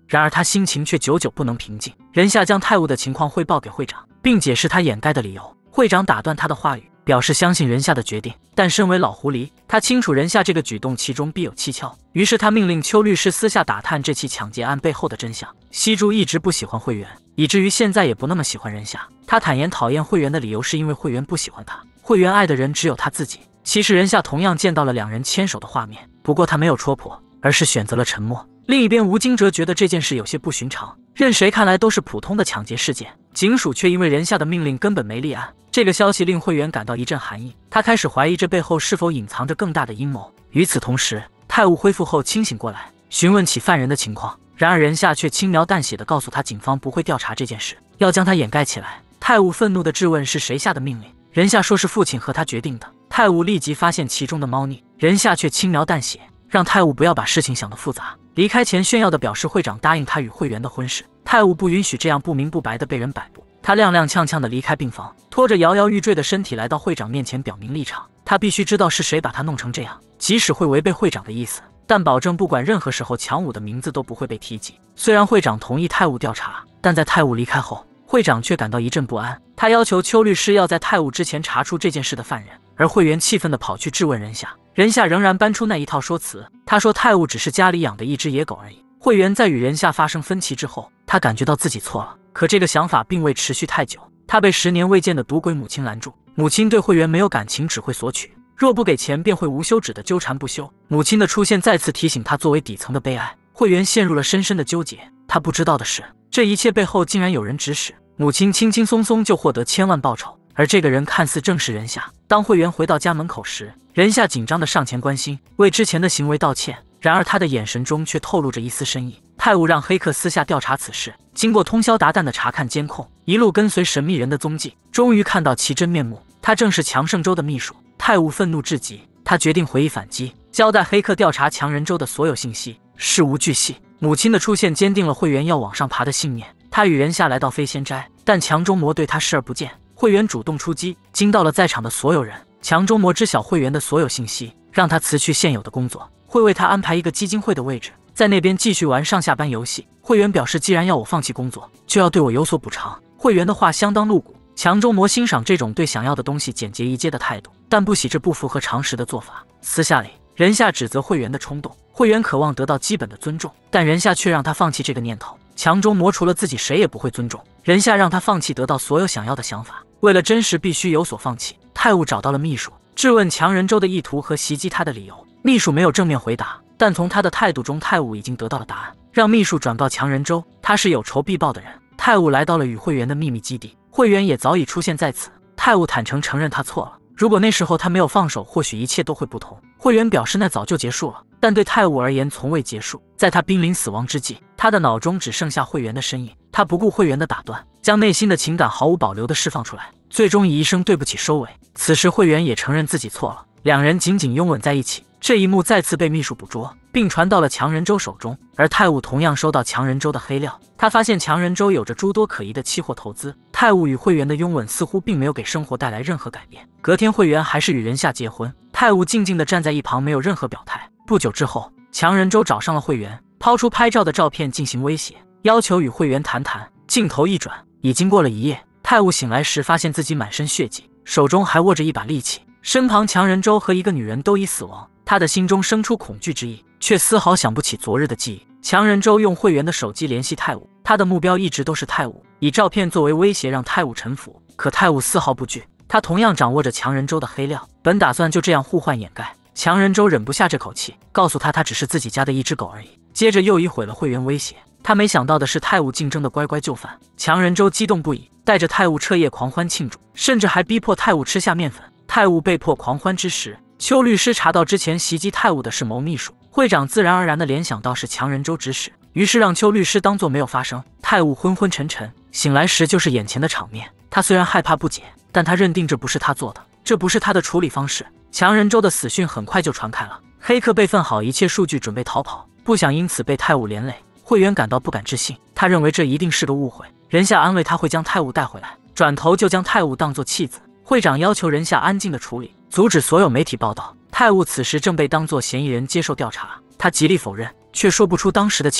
然而他心情却久久不能平静。仁夏将泰晤的情况汇报给会长，并解释他掩盖的理由。会长打断他的话语，表示相信仁夏的决定，但身为老狐狸，他清楚仁夏这个举动其中必有蹊跷。于是他命令邱律师私下打探这起抢劫案背后的真相。西柱一直不喜欢会员，以至于现在也不那么喜欢仁夏。他坦言讨厌会员的理由是因为会员不喜欢他，会员爱的人只有他自己。其实仁夏同样见到了两人牵手的画面，不过他没有戳破，而是选择了沉默。另一边，吴金哲觉得这件事有些不寻常，任谁看来都是普通的抢劫事件，警署却因为仁夏的命令根本没立案。这个消息令会员感到一阵寒意，他开始怀疑这背后是否隐藏着更大的阴谋。与此同时，泰晤恢复后清醒过来，询问起犯人的情况，然而仁夏却轻描淡写地告诉他，警方不会调查这件事，要将他掩盖起来。泰晤愤怒地质问是谁下的命令，仁夏说是父亲和他决定的。泰晤立即发现其中的猫腻，仁夏却轻描淡写，让泰晤不要把事情想得复杂。离开前炫耀地表示会长答应他与会员的婚事，泰晤不允许这样不明不白地被人摆布。他踉踉跄跄地离开病房，拖着摇摇欲坠的身体来到会长面前表明立场。他必须知道是谁把他弄成这样，即使会违背会长的意思，但保证不管任何时候强武的名字都不会被提及。虽然会长同意泰晤调查，但在泰晤离开后，会长却感到一阵不安。他要求邱律师要在泰晤之前查出这件事的犯人，而会员气愤地跑去质问仁夏。仁夏仍然搬出那一套说辞，他说泰晤只是家里养的一只野狗而已。会员在与仁夏发生分歧之后，他感觉到自己错了，可这个想法并未持续太久。他被十年未见的赌鬼母亲拦住，母亲对会员没有感情，只会索取，若不给钱便会无休止的纠缠不休。母亲的出现再次提醒他作为底层的悲哀。会员陷入了深深的纠结，他不知道的是，这一切背后竟然有人指使。母亲轻轻松松就获得千万报酬，而这个人看似正是仁夏。当会员回到家门口时，仁夏紧张地上前关心，为之前的行为道歉，然而他的眼神中却透露着一丝深意。泰晤让黑客私下调查此事，经过通宵达旦的查看监控，一路跟随神秘人的踪迹，终于看到其真面目，他正是强盛州的秘书。泰晤愤怒至极，他决定回忆反击，交代黑客调查强人州的所有信息，事无巨细。母亲的出现坚定了会员要往上爬的信念。他与仁夏来到飞仙斋，但强中魔对他视而不见。会员主动出击，惊到了在场的所有人。强中魔知晓会员的所有信息，让他辞去现有的工作，会为他安排一个基金会的位置，在那边继续玩上下班游戏。会员表示，既然要我放弃工作，就要对我有所补偿。会员的话相当露骨，强中魔欣赏这种对想要的东西简洁易接的态度，但不喜这不符合常识的做法。私下里，仁夏指责会员的冲动，会员渴望得到基本的尊重，但仁夏却让他放弃这个念头。强中魔除了自己谁也不会尊重，仁夏让他放弃得到所有想要的想法。为了真实必须有所放弃，泰晤找到了秘书，质问强人州的意图和袭击他的理由。秘书没有正面回答，但从他的态度中，泰晤已经得到了答案，让秘书转告强人州，他是有仇必报的人。泰晤来到了与会员的秘密基地，会员也早已出现在此。泰晤坦诚承认他错了，如果那时候他没有放手，或许一切都会不同。会员表示那早就结束了，但对泰晤而言从未结束。在他濒临死亡之际，他的脑中只剩下会员的身影。他不顾会员的打断，将内心的情感毫无保留地释放出来，最终以一声对不起收尾。此时会员也承认自己错了，两人紧紧拥吻在一起。这一幕再次被秘书捕捉，并传到了强人州手中，而泰晤同样收到强人州的黑料。他发现强人州有着诸多可疑的期货投资。泰晤与会员的拥吻似乎并没有给生活带来任何改变。隔天，会员还是与仁夏结婚，泰晤静静地站在一旁，没有任何表态。不久之后，强人州找上了会员，抛出拍照的照片进行威胁，要求与会员谈谈。镜头一转，已经过了一夜。泰晤醒来时，发现自己满身血迹，手中还握着一把利器，身旁强人州和一个女人都已死亡。他的心中生出恐惧之意，却丝毫想不起昨日的记忆。强人州用会员的手机联系泰晤，他的目标一直都是泰晤，以照片作为威胁让泰晤臣服。可泰晤丝毫不惧，他同样掌握着强人州的黑料，本打算就这样互换掩盖。强人州忍不下这口气，告诉他他只是自己家的一只狗而已，接着又以毁了会员威胁。他没想到的是，泰晤竞争的乖乖就范。强人州激动不已，带着泰晤彻夜狂欢庆祝，甚至还逼迫泰晤吃下面粉。泰晤被迫狂欢之时，邱律师查到之前袭击泰晤的是谋秘书，会长自然而然地联想到是强人州指使，于是让邱律师当作没有发生。泰晤昏昏沉沉，醒来时就是眼前的场面。他虽然害怕不解，但他认定这不是他做的，这不是他的处理方式。强人州的死讯很快就传开了，黑客备份好一切数据，准备逃跑，不想因此被泰晤连累。会员感到不敢置信，他认为这一定是个误会。仁夏安慰他会将泰晤带回来，转头就将泰晤当作弃子。会长要求仁夏安静的处理，阻止所有媒体报道。泰晤此时正被当作嫌疑人接受调查，他极力否认，却说不出当时的情形。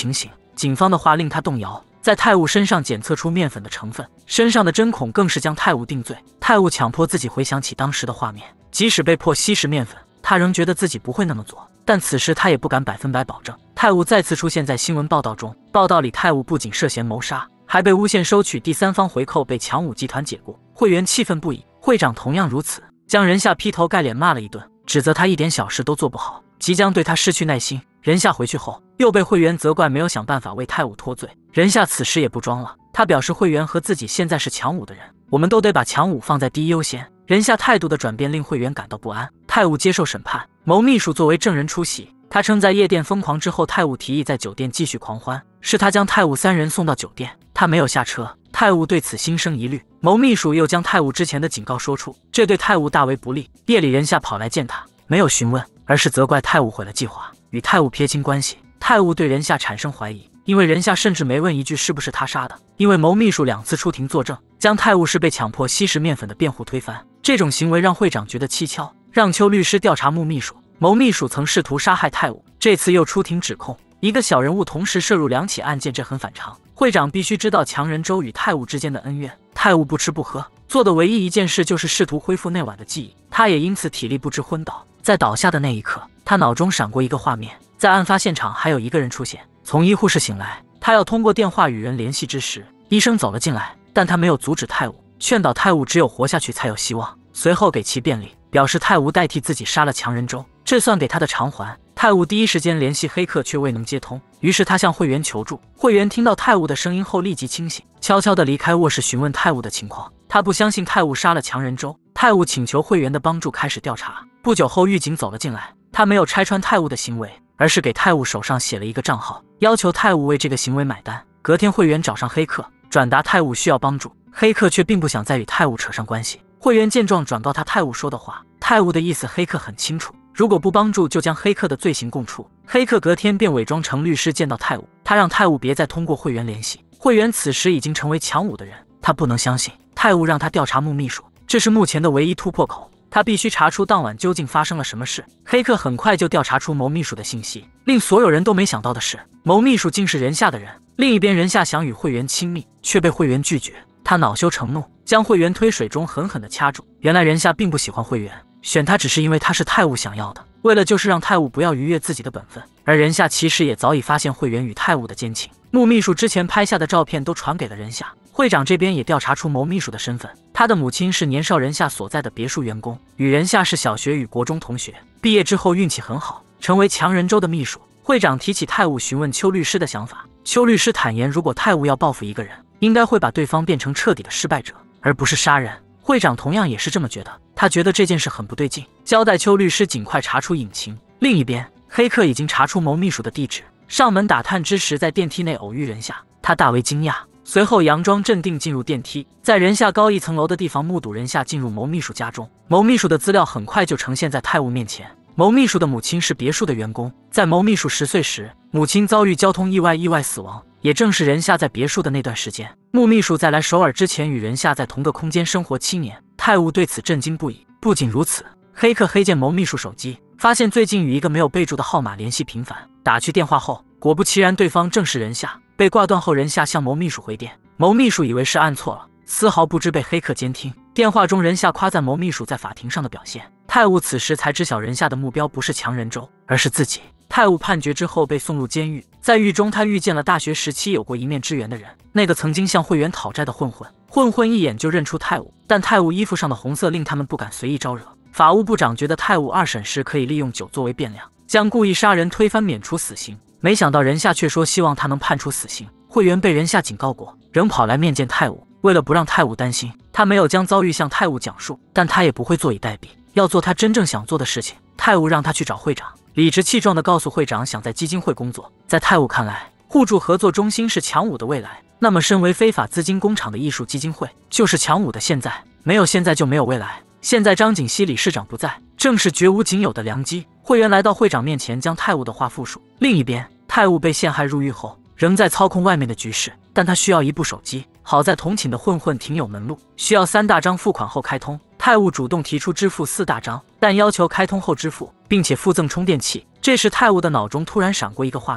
警方的话令他动摇，在泰晤身上检测出面粉的成分，身上的针孔更是将泰晤定罪。泰晤强迫自己回想起当时的画面，即使被迫吸食面粉，他仍觉得自己不会那么做。但此时他也不敢百分百保证。泰晤再次出现在新闻报道中，报道里泰晤不仅涉嫌谋杀，还被诬陷收取第三方回扣，被强武集团解雇。会员气愤不已，会长同样如此，将人夏劈头盖脸骂了一顿，指责他一点小事都做不好，即将对他失去耐心。人夏回去后，又被会员责怪没有想办法为泰晤脱罪。人夏此时也不装了，他表示会员和自己现在是强武的人，我们都得把强武放在第一优先。人夏态度的转变令会员感到不安。泰晤接受审判，牟秘书作为证人出席。他称在夜店疯狂之后，泰晤提议在酒店继续狂欢，是他将泰晤三人送到酒店，他没有下车。泰晤对此心生疑虑，牟秘书又将泰晤之前的警告说出，这对泰晤大为不利。夜里人夏跑来见他，没有询问，而是责怪泰晤毁了计划，与泰晤撇清关系。泰晤对人夏产生怀疑，因为人夏甚至没问一句是不是他杀的。因为牟秘书两次出庭作证，将泰晤是被强迫吸食面粉的辩护推翻，这种行为让会长觉得蹊跷，让邱律师调查穆秘书。牟秘书曾试图杀害泰晤，这次又出庭指控一个小人物同时涉入两起案件，这很反常。会长必须知道强人周与泰晤之间的恩怨。泰晤不吃不喝，做的唯一一件事就是试图恢复那晚的记忆，他也因此体力不支昏倒。在倒下的那一刻，他脑中闪过一个画面，在案发现场还有一个人出现。从医护室醒来，他要通过电话与人联系之时，医生走了进来，但他没有阻止泰晤，劝导泰晤只有活下去才有希望，随后给其便利，表示泰晤代替自己杀了强人周，这算给他的偿还。泰晤第一时间联系黑客却未能接通，于是他向会员求助。会员听到泰晤的声音后立即清醒，悄悄地离开卧室询问泰晤的情况。他不相信泰晤杀了强人周。泰晤请求会员的帮助，开始调查。不久后狱警走了进来，他没有拆穿泰晤的行为，而是给泰晤手上写了一个账号，要求泰晤为这个行为买单。隔天会员找上黑客，转达泰晤需要帮助，黑客却并不想再与泰晤扯上关系。会员见状转告他泰晤说的话，泰晤的意思黑客很清楚，如果不帮助就将黑客的罪行供出。黑客隔天便伪装成律师见到泰晤，他让泰晤别再通过会员联系。会员此时已经成为强武的人，他不能相信泰晤让他调查穆秘书，这是目前的唯一突破口，他必须查出当晚究竟发生了什么事。黑客很快就调查出牟秘书的信息，令所有人都没想到的是，牟秘书竟是人夏的人。另一边，人夏想与会员亲密，却被会员拒绝，他恼羞成怒，将会员推水中狠狠地掐住。原来人夏并不喜欢会员，选他只是因为他是泰晤想要的，为了就是让泰晤不要逾越自己的本分。而人夏其实也早已发现会员与泰晤的奸情，穆秘书之前拍下的照片都传给了人夏。会长这边也调查出牟秘书的身份，他的母亲是年少人夏所在的别墅员工，与人夏是小学与国中同学，毕业之后运气很好，成为强人周的秘书。会长提起泰晤，询问邱律师的想法。邱律师坦言，如果泰晤要报复一个人，应该会把对方变成彻底的失败者，而不是杀人。会长同样也是这么觉得，他觉得这件事很不对劲，交代邱律师尽快查出隐情。另一边，黑客已经查出牟秘书的地址，上门打探之时在电梯内偶遇人夏，他大为惊讶，随后佯装镇定进入电梯，在人夏高一层楼的地方目睹人夏进入牟秘书家中。牟秘书的资料很快就呈现在泰晤面前。牟秘书的母亲是别墅的员工，在牟秘书十岁时，母亲遭遇交通意外意外死亡，也正是人夏在别墅的那段时间。穆秘书在来首尔之前与人夏在同个空间生活七年，泰晤对此震惊不已。不仅如此，黑客黑见牟秘书手机，发现最近与一个没有备注的号码联系频繁，打去电话后，果不其然对方正是人夏。被挂断后，人夏向牟秘书回电，牟秘书以为是按错了，丝毫不知被黑客监听。电话中人夏夸赞牟秘书在法庭上的表现，泰晤此时才知晓人夏的目标不是强人周，而是自己。泰晤判决之后被送入监狱，在狱中他遇见了大学时期有过一面之缘的人，那个曾经向会员讨债的混混。混混一眼就认出泰晤，但泰晤衣服上的红色令他们不敢随意招惹。法务部长觉得泰晤二审时可以利用酒作为变量，将故意杀人推翻免除死刑，没想到人夏却说希望他能判处死刑。会员被人夏警告过，仍跑来面见泰晤。为了不让泰晤担心，他没有将遭遇向泰晤讲述，但他也不会坐以待毙，要做他真正想做的事情。泰晤让他去找会长，理直气壮地告诉会长想在基金会工作。在泰晤看来，互助合作中心是强武的未来，那么身为非法资金工厂的艺术基金会就是强武的现在，没有现在就没有未来。现在张锦熙理事长不在，正是绝无仅有的良机。会员来到会长面前，将泰晤的话复述。另一边，泰晤被陷害入狱后，仍在操控外面的局势，但他需要一部手机。好在同寝的混混挺有门路，需要三大张付款后开通。泰晤主动提出支付四大张，但要求开通后支付，并且附赠充电器。这时泰晤的脑中突然闪过一个画面，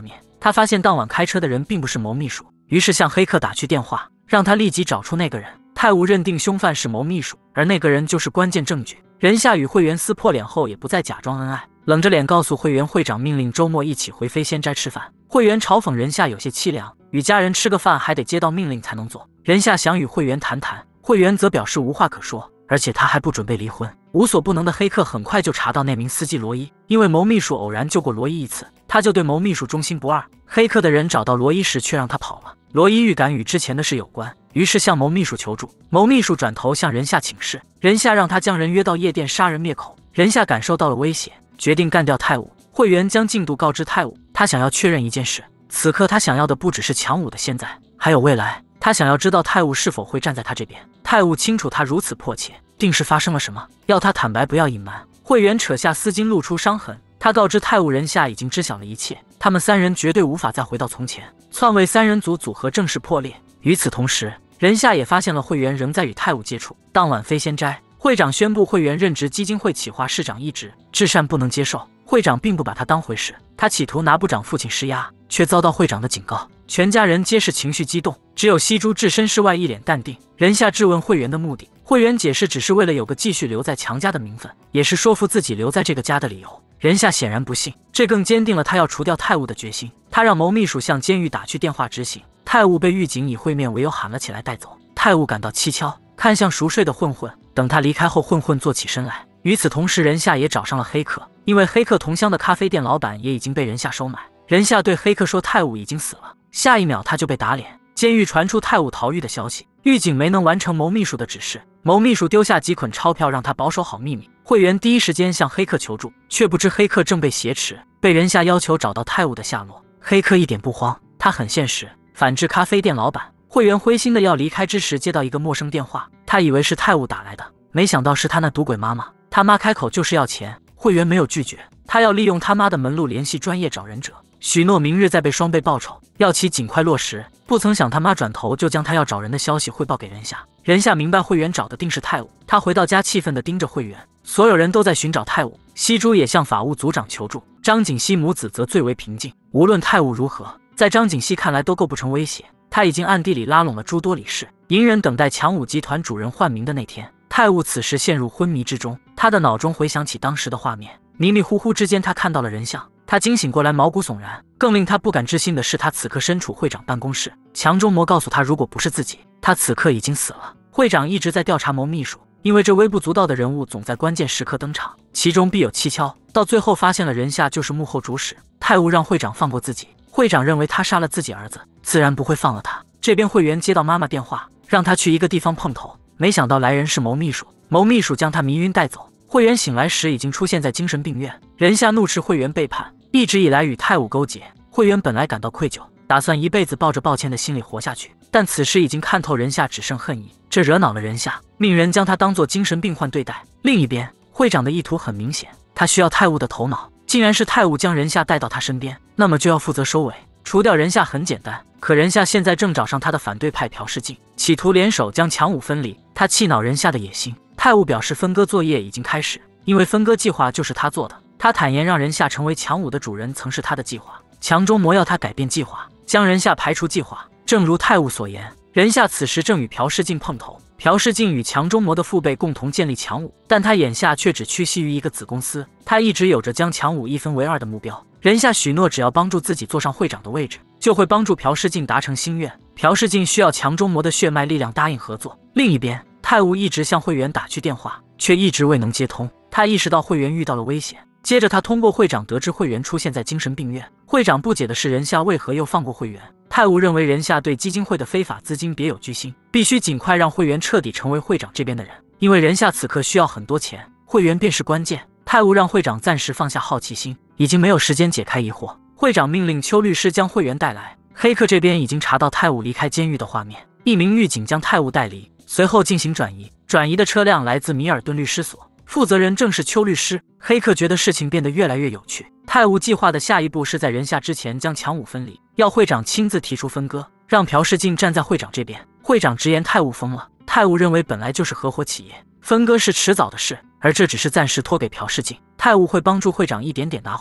他发现当晚开车的人并不是牟秘书，于是向黑客打去电话，让他立即找出那个人。泰晤认定凶犯是牟秘书，而那个人就是关键证据。仁夏与会员撕破脸后，也不再假装恩爱，冷着脸告诉会员，会长命令周末一起回飞仙斋吃饭。会员嘲讽仁夏有些凄凉，与家人吃个饭还得接到命令才能做。仁夏想与会员谈谈，会员则表示无话可说，而且他还不准备离婚。无所不能的黑客很快就查到那名司机罗伊，因为牟秘书偶然救过罗伊一次，他就对牟秘书忠心不二。黑客的人找到罗伊时却让他跑了。罗伊预感与之前的事有关，于是向牟秘书求助。牟秘书转头向仁夏请示，仁夏让他将人约到夜店杀人灭口。仁夏感受到了威胁，决定干掉泰晤。会员将进度告知泰晤，他想要确认一件事，此刻他想要的不只是强武的现在，还有未来。他想要知道泰晤是否会站在他这边。泰晤清楚他如此迫切，定是发生了什么，要他坦白，不要隐瞒。会员扯下丝巾露出伤痕，他告知泰晤仁夏已经知晓了一切，他们三人绝对无法再回到从前。篡位三人组组合正式破裂。与此同时，仁夏也发现了会员仍在与泰晤接触。当晚飞仙斋，会长宣布会员任职基金会企划市长一职，至善不能接受。会长并不把他当回事，他企图拿部长父亲施压，却遭到会长的警告。全家人皆是情绪激动，只有西珠置身事外，一脸淡定。仁夏质问会员的目的，会员解释只是为了有个继续留在强家的名分，也是说服自己留在这个家的理由。仁夏显然不信，这更坚定了他要除掉泰晤的决心。他让牟秘书向监狱打去电话执行。泰晤被狱警以会面为由喊了起来带走。泰晤感到蹊跷，看向熟睡的混混，等他离开后，混混坐起身来。与此同时，仁夏也找上了黑客，因为黑客同乡的咖啡店老板也已经被仁夏收买。仁夏对黑客说泰晤已经死了，下一秒他就被打脸。监狱传出泰晤逃狱的消息，狱警没能完成牟秘书的指示，牟秘书丢下几捆钞票让他保守好秘密。会员第一时间向黑客求助，却不知黑客正被挟持，被仁夏要求找到泰晤的下落。黑客一点不慌，他很现实，反制咖啡店老板。会员灰心的要离开之时，接到一个陌生电话，他以为是泰晤打来的，没想到是他那赌鬼妈妈。他妈开口就是要钱，会员没有拒绝，他要利用他妈的门路联系专业找人者，许诺明日再被双倍报酬，要其尽快落实。不曾想他妈转头就将他要找人的消息汇报给仁夏。仁夏明白会员找的定是泰晤，他回到家气愤地盯着会员，所有人都在寻找泰晤。西珠也向法务组长求助，张锦熙母子则最为平静，无论泰晤如何，在张锦熙看来都构不成威胁。他已经暗地里拉拢了诸多理事，隐忍等待强武集团主人换名的那天。泰晤此时陷入昏迷之中，他的脑中回想起当时的画面，迷迷糊糊之间他看到了人像，他惊醒过来毛骨悚然。更令他不敢置信的是，他此刻身处会长办公室，强中魔告诉他，如果不是自己，他此刻已经死了。会长一直在调查牟秘书，因为这微不足道的人物总在关键时刻登场，其中必有蹊跷。到最后发现了仁夏就是幕后主使。泰晤让会长放过自己，会长认为他杀了自己儿子，自然不会放了他。这边会员接到妈妈电话，让他去一个地方碰头，没想到来人是牟秘书。牟秘书将他迷晕带走。会员醒来时已经出现在精神病院。仁夏怒斥会员背叛，一直以来与泰晤勾结。会员本来感到愧疚，打算一辈子抱着抱歉的心理活下去，但此时已经看透仁夏只剩恨意，这惹恼了仁夏，命人将他当作精神病患对待。另一边，会长的意图很明显，他需要泰晤的头脑，竟然是泰晤将仁夏带到他身边，那么就要负责收尾。除掉仁夏很简单，可仁夏现在正找上他的反对派朴世进，企图联手将强武分离。他气恼仁夏的野心。泰晤表示分割作业已经开始，因为分割计划就是他做的。他坦言让仁夏成为强武的主人曾是他的计划，强中魔要他改变计划，将仁夏排除计划。正如泰晤所言，仁夏此时正与朴世进碰头，朴世进与强中魔的父辈共同建立强武，但他眼下却只屈膝于一个子公司。他一直有着将强武一分为二的目标。仁夏许诺只要帮助自己坐上会长的位置，就会帮助朴世进达成心愿。朴世进需要强中魔的血脉力量答应合作。另一边，泰晤一直向会员打去电话，却一直未能接通。他意识到会员遇到了危险，接着他通过会长得知会员出现在精神病院。会长不解的是仁夏为何又放过会员。泰晤认为仁夏对基金会的非法资金别有居心，必须尽快让会员彻底成为会长这边的人，因为仁夏此刻需要很多钱，会员便是关键。泰晤让会长暂时放下好奇心，已经没有时间解开疑惑。会长命令邱律师将会员带来。黑客这边已经查到泰晤离开监狱的画面，一名狱警将泰晤带离，随后进行转移。转移的车辆来自米尔顿律师所，负责人正是邱律师。黑客觉得事情变得越来越有趣。泰晤计划的下一步是在仁夏之前将强武分离，要会长亲自提出分割，让朴世进站在会长这边。会长直言泰晤疯了。泰晤认为本来就是合伙企业，分割是迟早的事，而这只是暂时托给朴世进。泰晤会帮助会长一点点拿回来。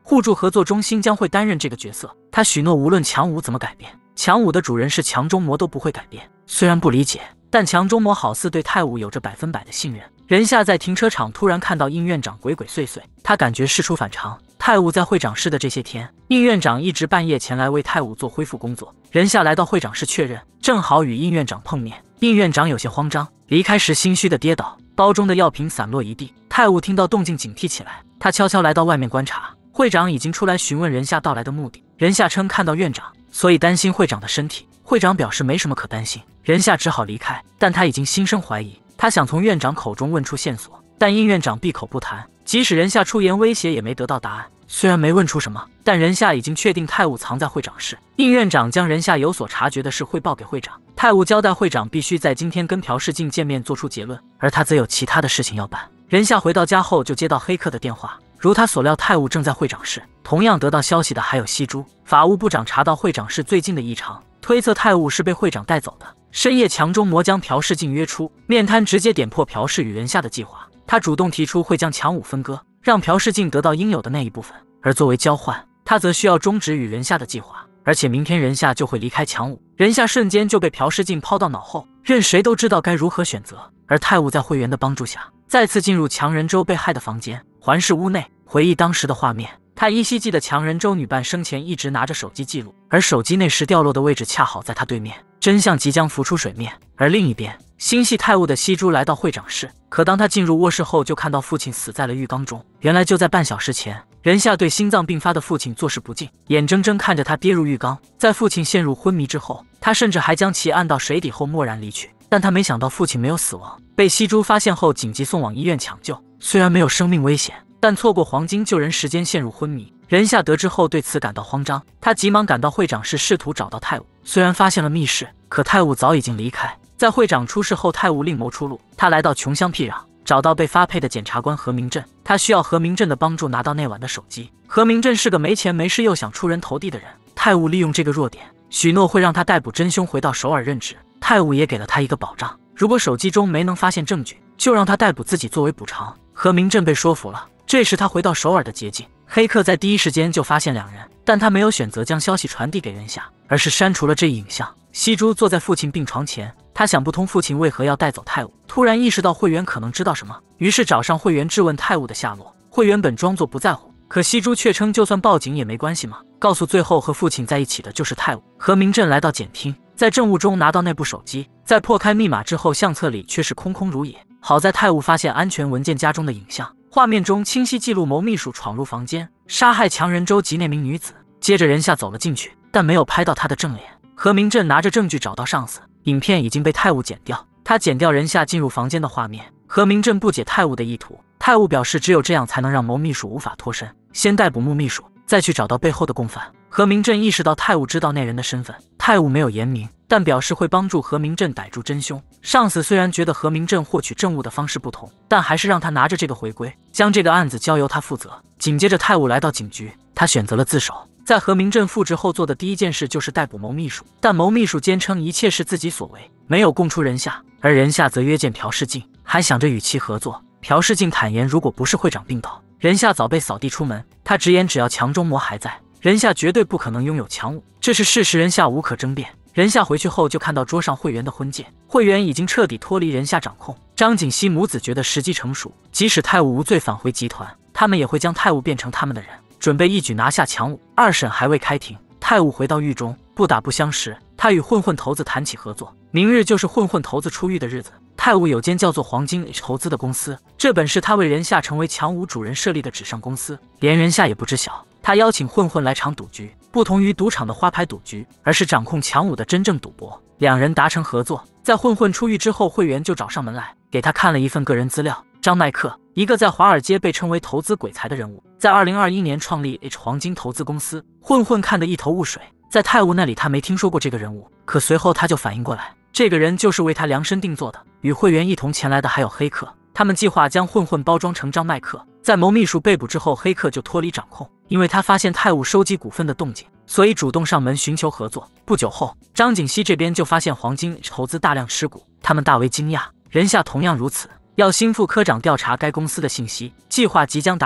互助合作中心将会担任这个角色。他许诺无论强武怎么改变，强武的主人是强中魔都不会改变。虽然不理解，但强中魔好似对太武有着百分百的信任。人夏在停车场突然看到应院长鬼鬼祟祟，他感觉事出反常。太武在会长室的这些天，应院长一直半夜前来为太武做恢复工作。人夏来到会长室确认，正好与应院长碰面。应院长有些慌张，离开时心虚的跌倒，包中的药品散落一地。太武听到动静警惕起来，他悄悄来到外面观察。会长已经出来询问人夏到来的目的。人夏称看到院长，所以担心会长的身体。会长表示没什么可担心，人夏只好离开。但他已经心生怀疑，他想从院长口中问出线索，但应院长闭口不谈。即使人夏出言威胁，也没得到答案。虽然没问出什么，但人夏已经确定太武藏在会长室。应院长将人夏有所察觉的事汇报给会长。太武交代会长必须在今天跟朴世静见面做出结论，而他则有其他的事情要办。人夏回到家后就接到黑客的电话，如他所料，太武正在会长室。同样得到消息的还有西珠。法务部长查到会长室最近的异常，推测太武是被会长带走的。深夜，强中魔将朴世静约出面瘫，直接点破朴氏与人夏的计划。他主动提出会将强武分割，让朴世静得到应有的那一部分，而作为交换，他则需要终止与人夏的计划。而且明天人夏就会离开强武。人夏瞬间就被朴世静抛到脑后，任谁都知道该如何选择。而太武在会员的帮助下，再次进入强人周被害的房间，环视屋内，回忆当时的画面。他依稀记得强人周女伴生前一直拿着手机记录，而手机那时掉落的位置恰好在他对面，真相即将浮出水面。而另一边，心系太武的西珠来到会长室，可当他进入卧室后，就看到父亲死在了浴缸中。原来就在半小时前，人夏对心脏病发的父亲坐视不尽，眼睁睁看着他跌入浴缸。在父亲陷入昏迷之后，他甚至还将其按到水底后默然离去。但他没想到父亲没有死亡，被西珠发现后紧急送往医院抢救。虽然没有生命危险，但错过黄金救人时间，陷入昏迷。人夏得知后对此感到慌张，他急忙赶到会长室，试图找到太武。虽然发现了密室，可太武早已经离开。在会长出事后，太武另谋出路，他来到穷乡僻壤，找到被发配的检察官何明正。他需要何明正的帮助拿到那晚的手机。何明正是个没钱没势又想出人头地的人，太武利用这个弱点，许诺会让他逮捕真凶，回到首尔任职。太武也给了他一个保障，如果手机中没能发现证据，就让他逮捕自己作为补偿。何明正被说服了，这是他回到首尔的捷径。黑客在第一时间就发现两人，但他没有选择将消息传递给人夏，而是删除了这一影像。西珠坐在父亲病床前，他想不通父亲为何要带走太武，突然意识到会员可能知道什么，于是找上会员质问太武的下落。会员本装作不在乎，可西珠却称就算报警也没关系嘛，告诉最后和父亲在一起的就是太武。何明正来到检厅，在证物中拿到那部手机，在破开密码之后，相册里却是空空如也。好在太武发现安全文件夹中的影像，画面中清晰记录谋秘书闯入房间，杀害强人周及那名女子。接着人夏走了进去，但没有拍到他的正脸。何明正拿着证据找到上司，影片已经被太武剪掉，他剪掉人夏进入房间的画面。何明正不解太武的意图，太武表示只有这样才能让谋秘书无法脱身，先逮捕穆秘书，再去找到背后的共犯。何明正意识到太武知道那人的身份，太武没有言明，但表示会帮助何明正逮住真凶。上司虽然觉得何明正获取证物的方式不同，但还是让他拿着这个回归，将这个案子交由他负责。紧接着太武来到警局，他选择了自首。在何明正复职后做的第一件事就是逮捕谋秘书，但谋秘书坚称一切是自己所为，没有供出人夏，而人夏则约见朴世静，还想着与其合作。朴世静坦言，如果不是会长病倒，人夏早被扫地出门。他直言，只要强中魔还在，人夏绝对不可能拥有强武，这是事实，人夏无可争辩。人夏回去后就看到桌上会员的婚戒，会员已经彻底脱离人夏掌控。张锦熙母子觉得时机成熟，即使太武无罪返回集团，他们也会将太武变成他们的人，准备一举拿下强武。二审还未开庭，太武回到狱中，不打不相识，他与混混头子谈起合作。明日就是混混头子出狱的日子。太武有间叫做黄金 H 投资的公司，这本是他为人夏成为强武主人设立的纸上公司，连人夏也不知晓。他邀请混混来场赌局，不同于赌场的花牌赌局，而是掌控强武的真正赌博。两人达成合作，在混混出狱之后，会员就找上门来，给他看了一份个人资料。张麦克，一个在华尔街被称为投资鬼才的人物，在二零二一年创立 H 黄金投资公司。混混看得一头雾水，在太武那里他没听说过这个人物，可随后他就反应过来，这个人就是为他量身定做的。与会员一同前来的还有黑客，他们计划将混混包装成张麦克。在谋秘书被捕之后，黑客就脱离掌控，因为他发现太武收集股份的动静，所以主动上门寻求合作。不久后，张锦熙这边就发现黄金投资大量持股，他们大为惊讶，人夏同样如此。要新副科长调查该公司的信息，计划即将达成。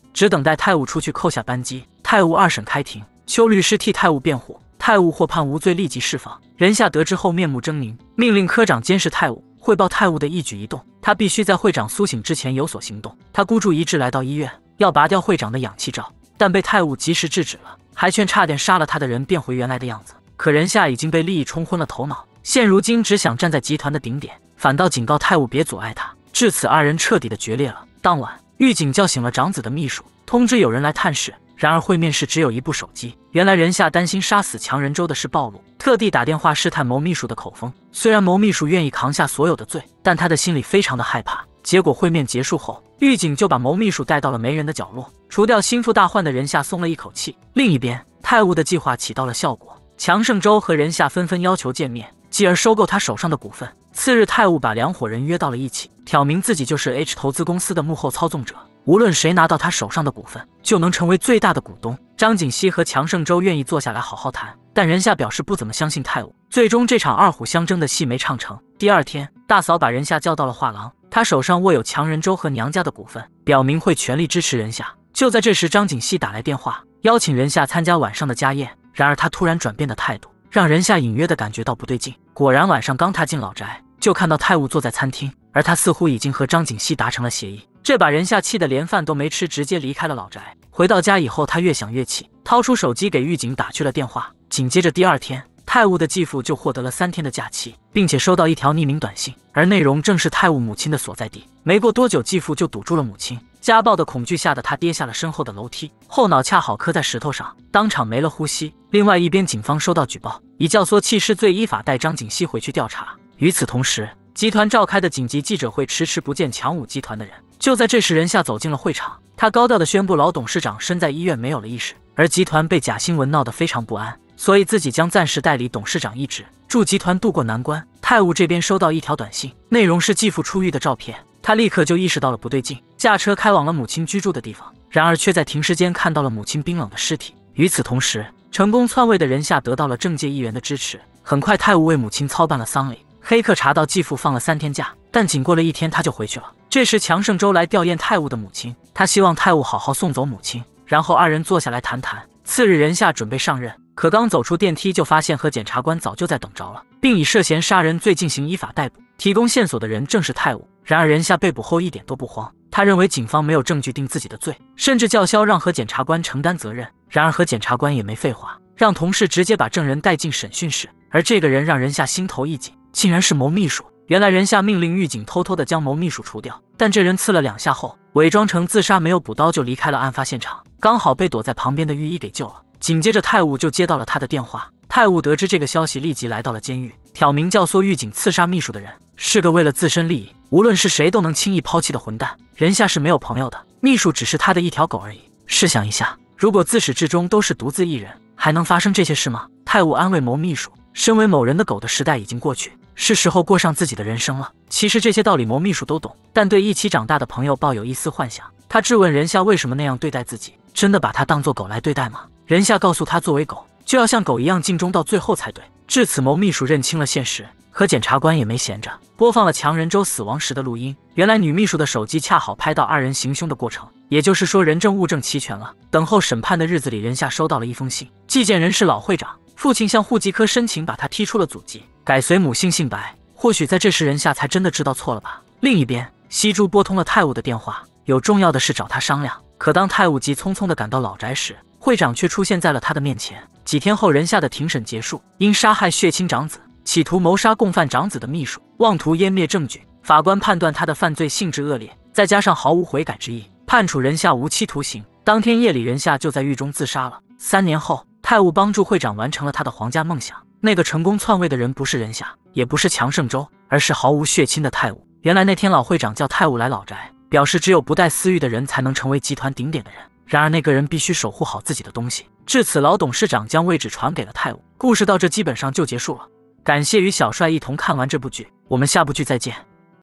只等待泰晤出去扣下扳机。泰晤二审开庭，邱律师替泰晤辩护，泰晤获判无罪，立即释放。仁夏得知后面目狰狞，命令科长监视泰晤，汇报泰晤的一举一动。他必须在会长苏醒之前有所行动。他孤注一掷来到医院，要拔掉会长的氧气罩，但被泰晤及时制止了，还劝差点杀了他的人变回原来的样子。可仁夏已经被利益冲昏了头脑，现如今只想站在集团的顶点，反倒警告泰晤别阻碍他。至此，二人彻底的决裂了。当晚，狱警叫醒了长子的秘书，通知有人来探视。然而会面室只有一部手机。原来仁夏担心杀死强人周的事暴露，特地打电话试探牟秘书的口风。虽然牟秘书愿意扛下所有的罪，但他的心里非常的害怕。结果会面结束后，狱警就把牟秘书带到了没人的角落，除掉心腹大患的仁夏松了一口气。另一边，泰晤的计划起到了效果，强胜周和仁夏纷纷要求见面，继而收购他手上的股份。次日，泰晤把两伙人约到了一起，挑明自己就是 H 投资公司的幕后操纵者，无论谁拿到他手上的股份，就能成为最大的股东。张锦熙和强胜周愿意坐下来好好谈，但仁夏表示不怎么相信泰晤。最终，这场二虎相争的戏没唱成。第二天，大嫂把仁夏叫到了画廊，他手上握有强人周和娘家的股份，表明会全力支持仁夏。就在这时，张锦熙打来电话，邀请仁夏参加晚上的家宴。然而他突然转变的态度，让仁夏隐约的感觉到不对劲。果然，晚上刚踏进老宅，就看到泰晤坐在餐厅，而他似乎已经和张锦熙达成了协议。这把仁夏气得连饭都没吃，直接离开了老宅。回到家以后，他越想越气，掏出手机给狱警打去了电话。紧接着第二天，泰晤的继父就获得了三天的假期，并且收到一条匿名短信，而内容正是泰晤母亲的所在地。没过多久，继父就堵住了母亲。家暴的恐惧吓得他跌下了身后的楼梯，后脑恰好磕在石头上，当场没了呼吸。另外一边，警方收到举报，以教唆弃尸罪依法带张锦熙回去调查。与此同时，集团召开的紧急记者会迟迟不见强武集团的人。就在这时，仁夏走进了会场，他高调地宣布老董事长身在医院没有了意识，而集团被假新闻闹得非常不安，所以自己将暂时代理董事长一职，助集团渡过难关。泰晤这边收到一条短信，内容是继父出狱的照片，他立刻就意识到了不对劲，驾车开往了母亲居住的地方，然而却在停尸间看到了母亲冰冷的尸体。与此同时，成功篡位的仁夏得到了政界议员的支持，很快泰晤为母亲操办了丧礼。黑客查到继父放了三天假，但仅过了一天他就回去了。这时强胜周来吊唁泰晤的母亲，他希望泰晤好好送走母亲，然后二人坐下来谈谈。次日，仁夏准备上任，可刚走出电梯就发现和检察官早就在等着了，并以涉嫌杀人罪进行依法逮捕。提供线索的人正是泰晤。然而仁夏被捕后一点都不慌，他认为警方没有证据定自己的罪，甚至叫嚣让和检察官承担责任。然而和检察官也没废话，让同事直接把证人带进审讯室。而这个人让仁夏心头一紧，竟然是牟秘书。原来仁夏命令狱警偷偷的将牟秘书除掉，但这人刺了两下后，伪装成自杀，没有补刀就离开了案发现场，刚好被躲在旁边的狱医给救了。紧接着泰晤就接到了他的电话，泰晤得知这个消息，立即来到了监狱，挑明教唆狱警刺杀秘书的人是个为了自身利益，无论是谁都能轻易抛弃的混蛋。仁夏是没有朋友的，秘书只是他的一条狗而已。试想一下，如果自始至终都是独自一人，还能发生这些事吗？泰晤安慰牟秘书，身为某人的狗的时代已经过去，是时候过上自己的人生了。其实这些道理牟秘书都懂，但对一起长大的朋友抱有一丝幻想。他质问仁夏为什么那样对待自己，真的把他当作狗来对待吗？仁夏告诉他，作为狗就要像狗一样尽忠到最后才对。至此，牟秘书认清了现实，和检察官也没闲着，播放了强人周死亡时的录音。原来女秘书的手机恰好拍到二人行凶的过程，也就是说人证物证齐全了。等候审判的日子里，仁夏收到了一封信，寄件人是老会长，父亲向户籍科申请把他踢出了祖籍，改随母姓姓白。或许在这时仁夏才真的知道错了吧。另一边，西珠拨通了泰晤的电话，有重要的事找他商量。可当泰晤急匆匆地赶到老宅时，会长却出现在了他的面前。几天后，仁夏的庭审结束，因杀害血亲长子，企图谋杀共犯长子的秘书，妄图湮灭证据，法官判断他的犯罪性质恶劣，再加上毫无悔改之意，判处仁夏无期徒刑。当天夜里，仁夏就在狱中自杀了。三年后，泰晤帮助会长完成了他的皇家梦想。那个成功篡位的人不是仁夏，也不是强胜周，而是毫无血亲的泰晤。原来那天老会长叫泰晤来老宅，表示只有不带私欲的人才能成为集团顶点的人，然而那个人必须守护好自己的东西。至此，老董事长将位置传给了泰晤。故事到这基本上就结束了。感谢与小帅一同看完这部剧，我们下部剧再见。